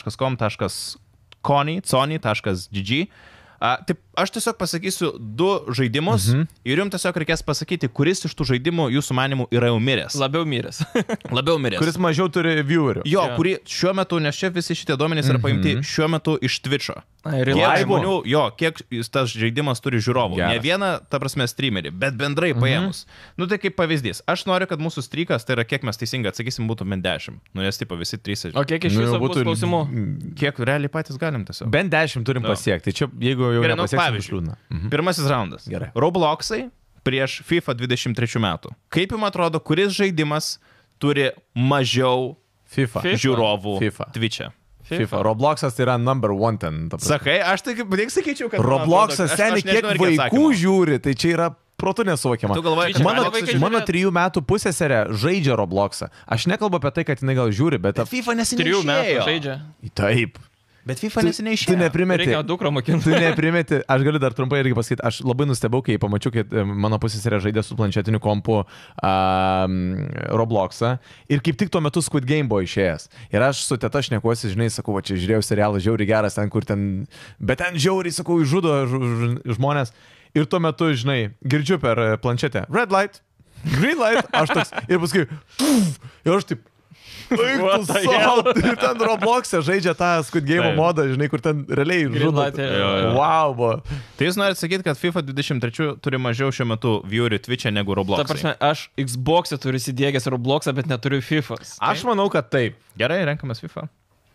deadgame.com.gg. Taip, aš tiesiog pasakysiu 2 žaidimus ir jums tiesiog reikės pasakyti, kuris iš tų žaidimų jūsų manimų yra jau miręs. Labiau miręs. Kuris mažiau turi viewerių. Jo, kurį šiuo metu, nes čia visi šitie duomenys yra paimti šiuo metu iš Twitch'o. Kiek žmonių, kiek tas žaidimas turi žiūrovų. Ne vieną, ta prasme, streamerį, bet bendrai paėmus. Nu tai kaip pavyzdys. Aš noriu, kad mūsų strykas, tai yra kiek mes teisingai atsakysim, būtų bent 10. Nu nes tipo visi 3. O kiek iš viso būtų klausimų? Kiek realiai patys galim tiesiog. Bent 10 turim pasiekti. Čia jeigu jau nepasieksim, išliūdna. Pirmasis raundas. Gerai. Robloxai prieš FIFA 23 metų. Kaip jums atrodo, kuris žaidimas turi mažiau žiūrovų Twitch'e? FIFA. Robloxas tai yra number 1 ten. Sakai, aš tai kaip sakyčiau, kad... Robloxas seniai kiek vaikų žiūri, tai čia yra protu nesuvokiama. Mano 3 metų pusseserė žaidžia Robloxą. Aš nekalbu apie tai, kad jinai gal žiūri, bet... FIFA neseniai 3 metų žaidžia. Taip. Bet FIFA neseniai išėjo. Tu neprimeti. Reikia dukrą mokinti. Tu neprimeti. Aš galiu dar trumpai irgi pasakyti, aš labai nustebau, kai pamačiau, kad mano pusseserė žaidė su planšetiniu kompu Robloxą ir kaip tik tuo metu Squid Game buvo išėjęs. Ir aš su teta šnekuosi, žinai, sakau, va čia žiūrėjau serialą, žiauriai geras ten, kur ten, bet ten žiauriai, sakau, žudo žmonės. Ir tuo metu, žinai, girdžiu per planšetę red light, green light, aš toks, ir paskui, ir aš taip, Ir ten Roblox'e žaidžia tą Squid Game modą, žinai, kur ten realiai žudo. Wow, buvo. Tai jūs norite sakyti, kad FIFA 23 turi mažiau šiuo metu viewerį Twitch'e negu Roblox'e? Ta prasme, aš Xbox'e turiu įsidėgęs Roblox'ą, bet neturiu FIFA's. Aš manau, kad taip. Gerai, renkamės FIFA.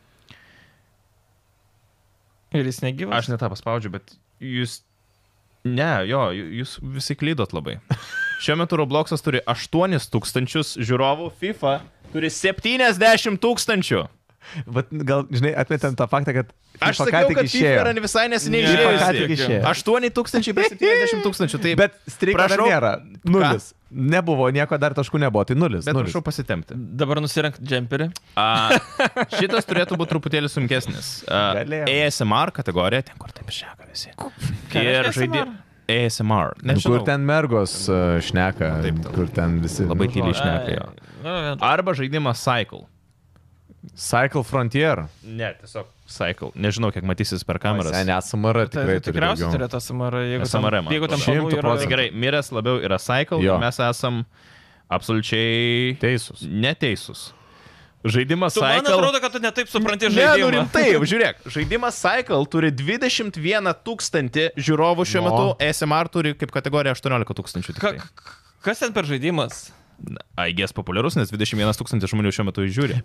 Ir jis negyvas? Aš netą paspaudžiu, bet jūs... Ne, jo, jūs visi klydot labai. Šiuo metu Roblox'as turi 8000 žiūrovų, FIFA turi 70 000. Bet gal, žinai, atmetam tą faktą, kad aš sakiau, kad FIFA yra visai neseniai išėjusi. 8000 per 70 000. Tai bet streiko dar nėra. Nulis. Nebuvo, nieko dar taškų nebuvo, tai nulis. Bet prašau pasitempti. Dabar nusirenk džemperį. Šitas turėtų būti truputėlį sunkesnis. ASMR kategorija, ten kur taip šneka visi. Ir žaidimai. ASMR. Nežinau. Kur ten mergos šneka, kur ten visi. Labai tyliai šneka jo. Arba žaidimas Cycle. Cycle Frontier? Ne, tiesiog Cycle. Nežinau, kiek matysis per kameras. Ne, SMR tikrai turi daugiau. Tikriausiai turėtų SMR, jeigu tam palų yra... Tai gerai, miręs labiau yra Cycle, mes esam absoliučiai teisūs. Neteisūs. Žaidimas Cycle... Man atrodo, kad tu netaip supranti žaidimą. Ne, nu rimtai, žiūrėk. Žaidimas Cycle turi 21 000 žiūrovų šiuo metu, ASMR turi kaip kategorija 18 000. Kas ten per žaidimas? AIGS populiarus, nes 21 000 žmonių šiuo metu žiūri.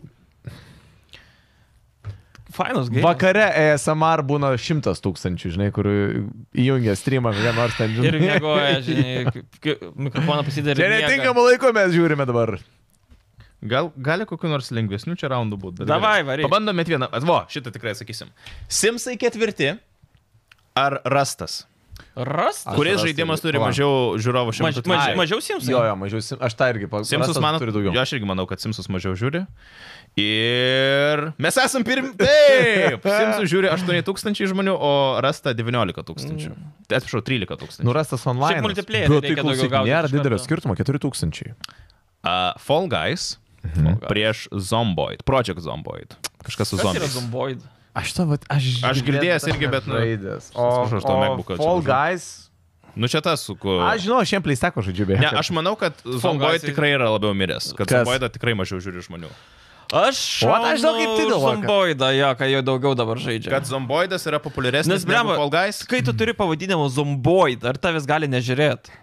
Fainas gaimas. Vakare ASMR būna 100 000, žinai, kur įjungia streamą, kokią nors ten žiūri. Ir mėgoja, žinai, mikrofoną pasidarė. Čia netinkamą laiką mes žiūrime dabar. Gali kokiu nors lengvesnių čia raundų būti. Davai, varyk. Pabandome vieną. Šitą tikrai sakysim. Simsai 4 ar Rastas? Rastas? Kuris žaidimas turi mažiau žiūrovų šiuo metu? Mažiau Simsai? Jo, mažiau Simsai. Aš tą irgi Simsus turi daugiau. Aš irgi manau, kad Simsus mažiau žiūri. Ir mes esam pirmi. Taip! Simsus žiūri 8000 žmonių, o Rasta 19 000. Atsiprašau, 13 000. Nu, Rastas online. Šiaip multiplayer reikia daugiau gauti. Nėra didelio skirtumo, 4000. Fall Guys prieš Zomboid. Project Zomboid. Kažkas su zombiais. Kas yra Zomboid? Aš girdėjęs irgi, bet... O Fall Guys... Nu čia tas, su kuo... Aš žinau, aš jiem pleisteko žodžiu, beje. Ne, aš manau, kad Zomboid tikrai yra labiau miręs. Kad Zomboidą tikrai mažiau žiūri žmonių. Aš žinau, kaip tai galvoju. Zomboidą, jo, kai jo daugiau dabar žaidžia. Kad Zomboidas yra populiaresnis negu Fall Guys. Kai tu turi pavadinimą Zomboid, ar tavęs gali nežiūrėti?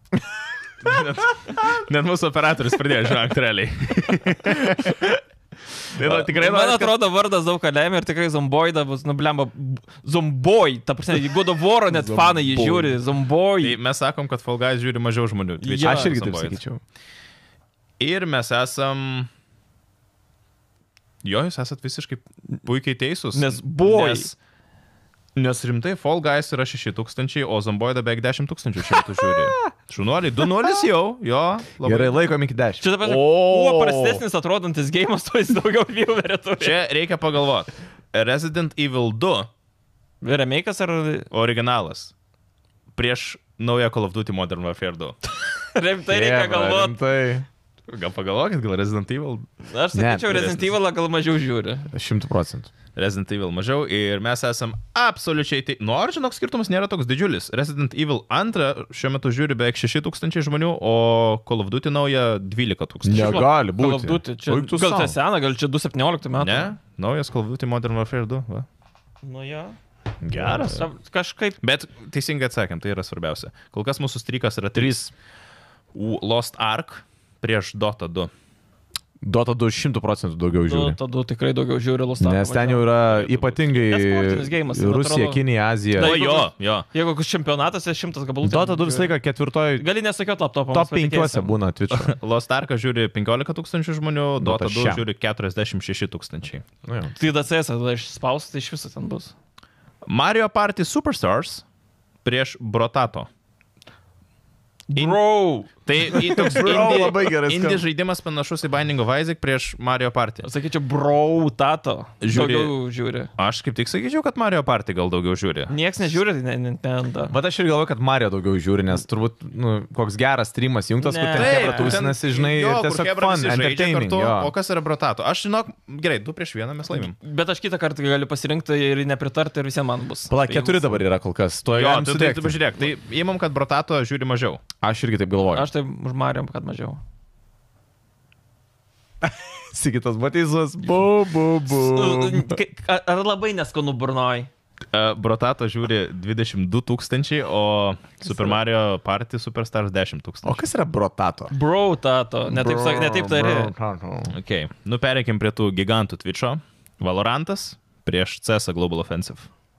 Net mūsų operatorius pradėjo žvengti realiai. Man atrodo, vardas daug ką lemia ir tikrai Zomboidą bus, nublemba, Zomboi, ta prasme, God of War net fanai jį žiūri, Zomboi. Tai mes sakom, kad Fall Guys žiūri mažiau žmonių. Aš irgi taip sakyčiau. Ir mes esam... Jo, jūs esat visiškai puikiai teisūs. Nes rimtai Fall Guys yra 6000, o Zomboidą beveik 10 000 šiandien žiūri. Šunuoliai, 2-0 jau, jo. Labai. Gerai, laikom iki 10. Čia dabar kuo prastesnis atrodantis geimas, tuo jis daugiau viewerį turi. Čia reikia pagalvoti. Resident Evil 2. Remake'as ar... Originalas. Prieš naują Call of Duty Modern Warfare 2. Rimtai reikia galvoti. Rimtai. Gal pagalvokit, gal Resident Evil... Aš sakyčiau, Resident Evil gal mažiau žiūri. 100%. Resident Evil mažiau ir mes esam absoliučiai... Nu, ar žinok, skirtumas nėra toks didžiulis. Resident Evil 2 šiuo metu žiūri beveik 6000 žmonių, o Call of Duty nauja 12 000. Negali būti. Call of Duty, čia, gal tai sena, gal čia 2017 metų. Ne, naujas Call of Duty Modern Warfare 2. Va. Nu jo. Geras. Kažkaip. Bet teisingai atsakėm, tai yra svarbiausia. Kol kas mūsų strykas yra 3. Lost Ark prieš Dota 2. Dota 2 100% daugiau žiūri. Dota 2 tikrai daugiau žiūri Lost Ark. Nes ten jau yra ypatingai Rusija, Kinija, Azija. Jo. Jeigu koks čempionatas, 100 gabalų. Dota 2 visą laiką ketvirtoji. Gali nesakiot laptopą. Top 5 būna Twitch'o. Lost Ark žiūri 15 000 žmonių, Dota 2 žiūri 46 000. Tai DCS tada išspaus, tai iš viso ten bus. Mario Party Superstars prieš Brotato. Bro! Tai toks labai gerai. Indie žaidimas panašus į Binding of Isaac prieš Mario Party. Sakyčiau, bro, tato. Daugiau žiūri. Aš kaip tik sakyčiau, kad Mario Party gal daugiau žiūri. Nieks nežiūri, tai Nintendo. Bet aš ir galvoju, kad Mario daugiau žiūri, nes turbūt koks geras streamas jungtas, kur ten hebra tūsinasi, žinai, tiesiog fun, entertaining. O kas yra Brotato? Aš žinok, gerai, 2-1 mes laimim. Bet aš kitą kartą galiu pasirinkti ir nepritarti ir visiems man bus. Pala, 4 dabar yra kol kas. Jo, tai žiūrėk, tai įmam, kad Brotato žiūri mažiau. Aš irgi taip galvoju. Aš taip už Mario, kad mažiau. Sigitas Bateisus. Ar labai neskanu burnoj? Brotato žiūri 22 000, o Super Mario Party Superstars 10 000. O kas yra Brotato? Brotato, netaip tari. Okay. Nu, pereikim prie tų gigantų Twitch'o. Valorantas prieš CS Global Offensive.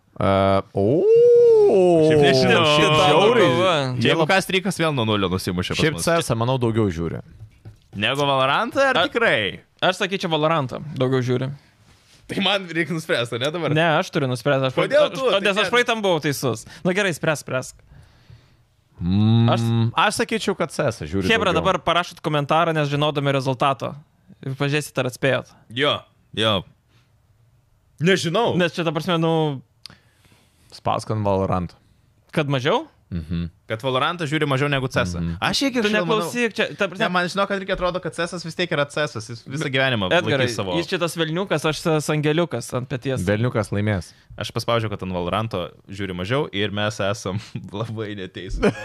Šiaip nežinau. Žiauriai. Jeigu kas strykas vėl nuo 0 nusimušė. Šiaip CS, manau, daugiau žiūri. Negu Valorantą, ar tikrai? Aš sakyčiau Valorantą daugiau žiūri. Tai man reikia nuspręsti, ne dabar? Ne, aš turiu nuspręsti. Kodėl tu? Nes aš praeitam buvau teisus. Na gerai, spręsk. Aš sakyčiau, kad CS žiūri. Hebra, dabar parašot komentarą, nes žinodami rezultato. Ir pažiūrėsit, ar atspėjot. Jo. Nežinau. Nes čia, ta prasme, Spausk ant Valorant. Kad mažiau? Kad Valorantą žiūri mažiau negu CS. Aš iki šiol neklausyk, čia, ta prasme... Ne, man žinau, kad reikia atrodo, kad CS vis tiek yra CS, jis visą gyvenimą laikys savo. Jis čia tas velniukas, aš tas angeliukas ant peties. Velniukas laimės. Aš paspaudžiau, kad ant Valoranto žiūri mažiau ir mes esam labai neteisūs.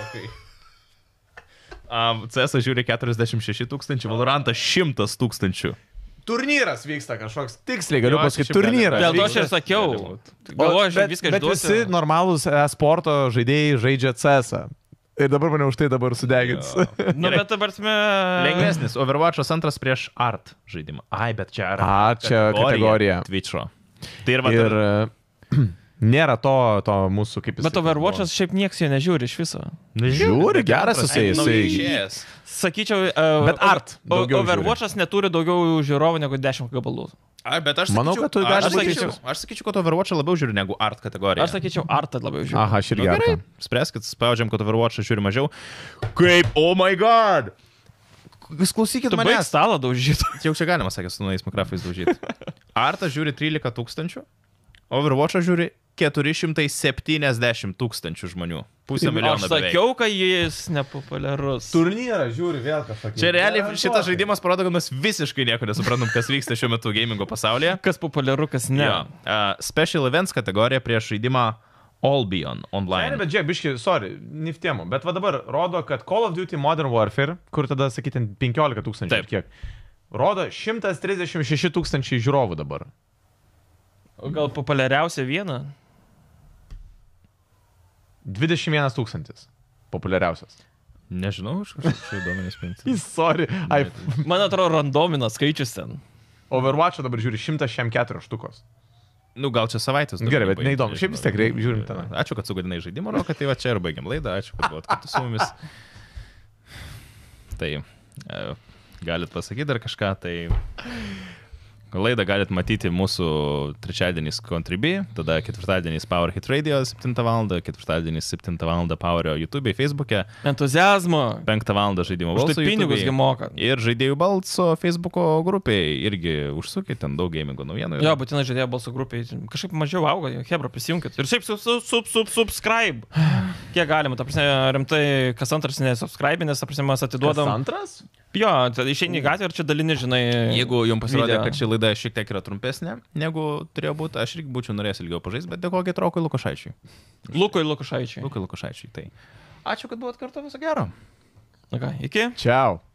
CS žiūri 46 000, Valorantas 100 000. Turnyras vyksta kažkoks, tiksliai galiu pasakyti, turnyras. Dėl to aš ir sakiau. Galvoju, viską bet visi normalūs sporto žaidėjai žaidžia CS-ą. Ir dabar mane už tai dabar sudegins. Bet dabar sme... Lengvesnis, Overwatch'as antras prieš Art žaidimą. Ai, bet čia yra čia kategorija. Twitch'o. Tai ir nėra to mūsų kaip jis. Bet Overwatch'as šiaip nieks jo nežiūri iš viso. Žiūri, geras jisai. Sakyčiau, bet Art. Overwatch'as neturi daugiau žiūrovų negu 10 gabalų. Bet aš sakyčiau, kad Overwatch'ą labiau žiūri negu Art kategoriją. Aš sakyčiau, Artą labiau žiūri. Aha, aš irgi Artą. Spręskit, spaudžiam, kad Overwatch'ą žiūri mažiau. Kaip, oh my god! Vis klausykit manęs. Tu baig stalą daužyti. Jau čia galima, sakė, su naujais mikrofais daužyti. Artą žiūri 13 000, Overwatch'ą žiūri 470 000 žmonių. Pusę milijoną beveik. Aš sakiau, kad jis nepopuliarus. Turnyrą žiūri vėl kažkokį. Čia realiai šitas žaidimas parodo, kad mes visiškai nieko nesuprantam, kas vyksta šiuo metu gamingo pasaulyje. Kas populiaru, kas ne. Special Events kategorija prieš žaidimą Albion online. Ne, bet žiūrėk, biški, sorry, niftėmu, bet va dabar rodo, kad Call of Duty Modern Warfare, kur tada, sakyti, 15 000 kiek, rodo 136 000 žiūrovų dabar. O gal populiariausia viena? 21 000 populiariausias. Nežinau, aš kažkaip duomenys paimti. Sorry. Man atrodo, randomina skaičius ten. Overwatch'o dabar žiūri 104 štukos. Nu, gal čia savaitės. Gerai, bet neįdomu. Šiaip vis tiek žiūrim ten. Ačiū, kad sugadinai žaidimą, Roką, tai va čia ir baigiam laidą. Ačiū, kad buvot kartu su mumis. Tai galit pasakyti dar kažką, tai... Laidą galit matyti mūsų trečiadieniais Contribui, tada ketvirtadieniais Power Hit Radio 7 val, ketvirtadieniais 7 val Powerio YouTube'e, Facebook'e. Entuziazmo. 5 val žaidimo balso. Už tai pinigus moka. Ir žaidėjų balso Facebook'o grupėje irgi užsukit, ten daug gamingo naujienų. Jo, būtinai žaidėjų balso grupėje. Kažkaip mažiau auga, Hebra, prisijunkit. Ir šiaip subscribe. Kiek galima, ta prasme, rimtai, kas antras nesubscribe, nes, ta prasme, mes atiduodam. Kas antras? Jo, išeini į gatvę ir čia dalini, žinai. Jeigu jums pasirodė, kad ši laida šiek tiek yra trumpesnė, negu turėjo būti, aš irgi būčiau norėjęs ilgiau pažaisti, bet dėkokit Rokui Lukošaičiui. Lukui Lukošaičiui. Tai. Ačiū, kad buvot kartu, viso gero. Na ką, iki? Čiau.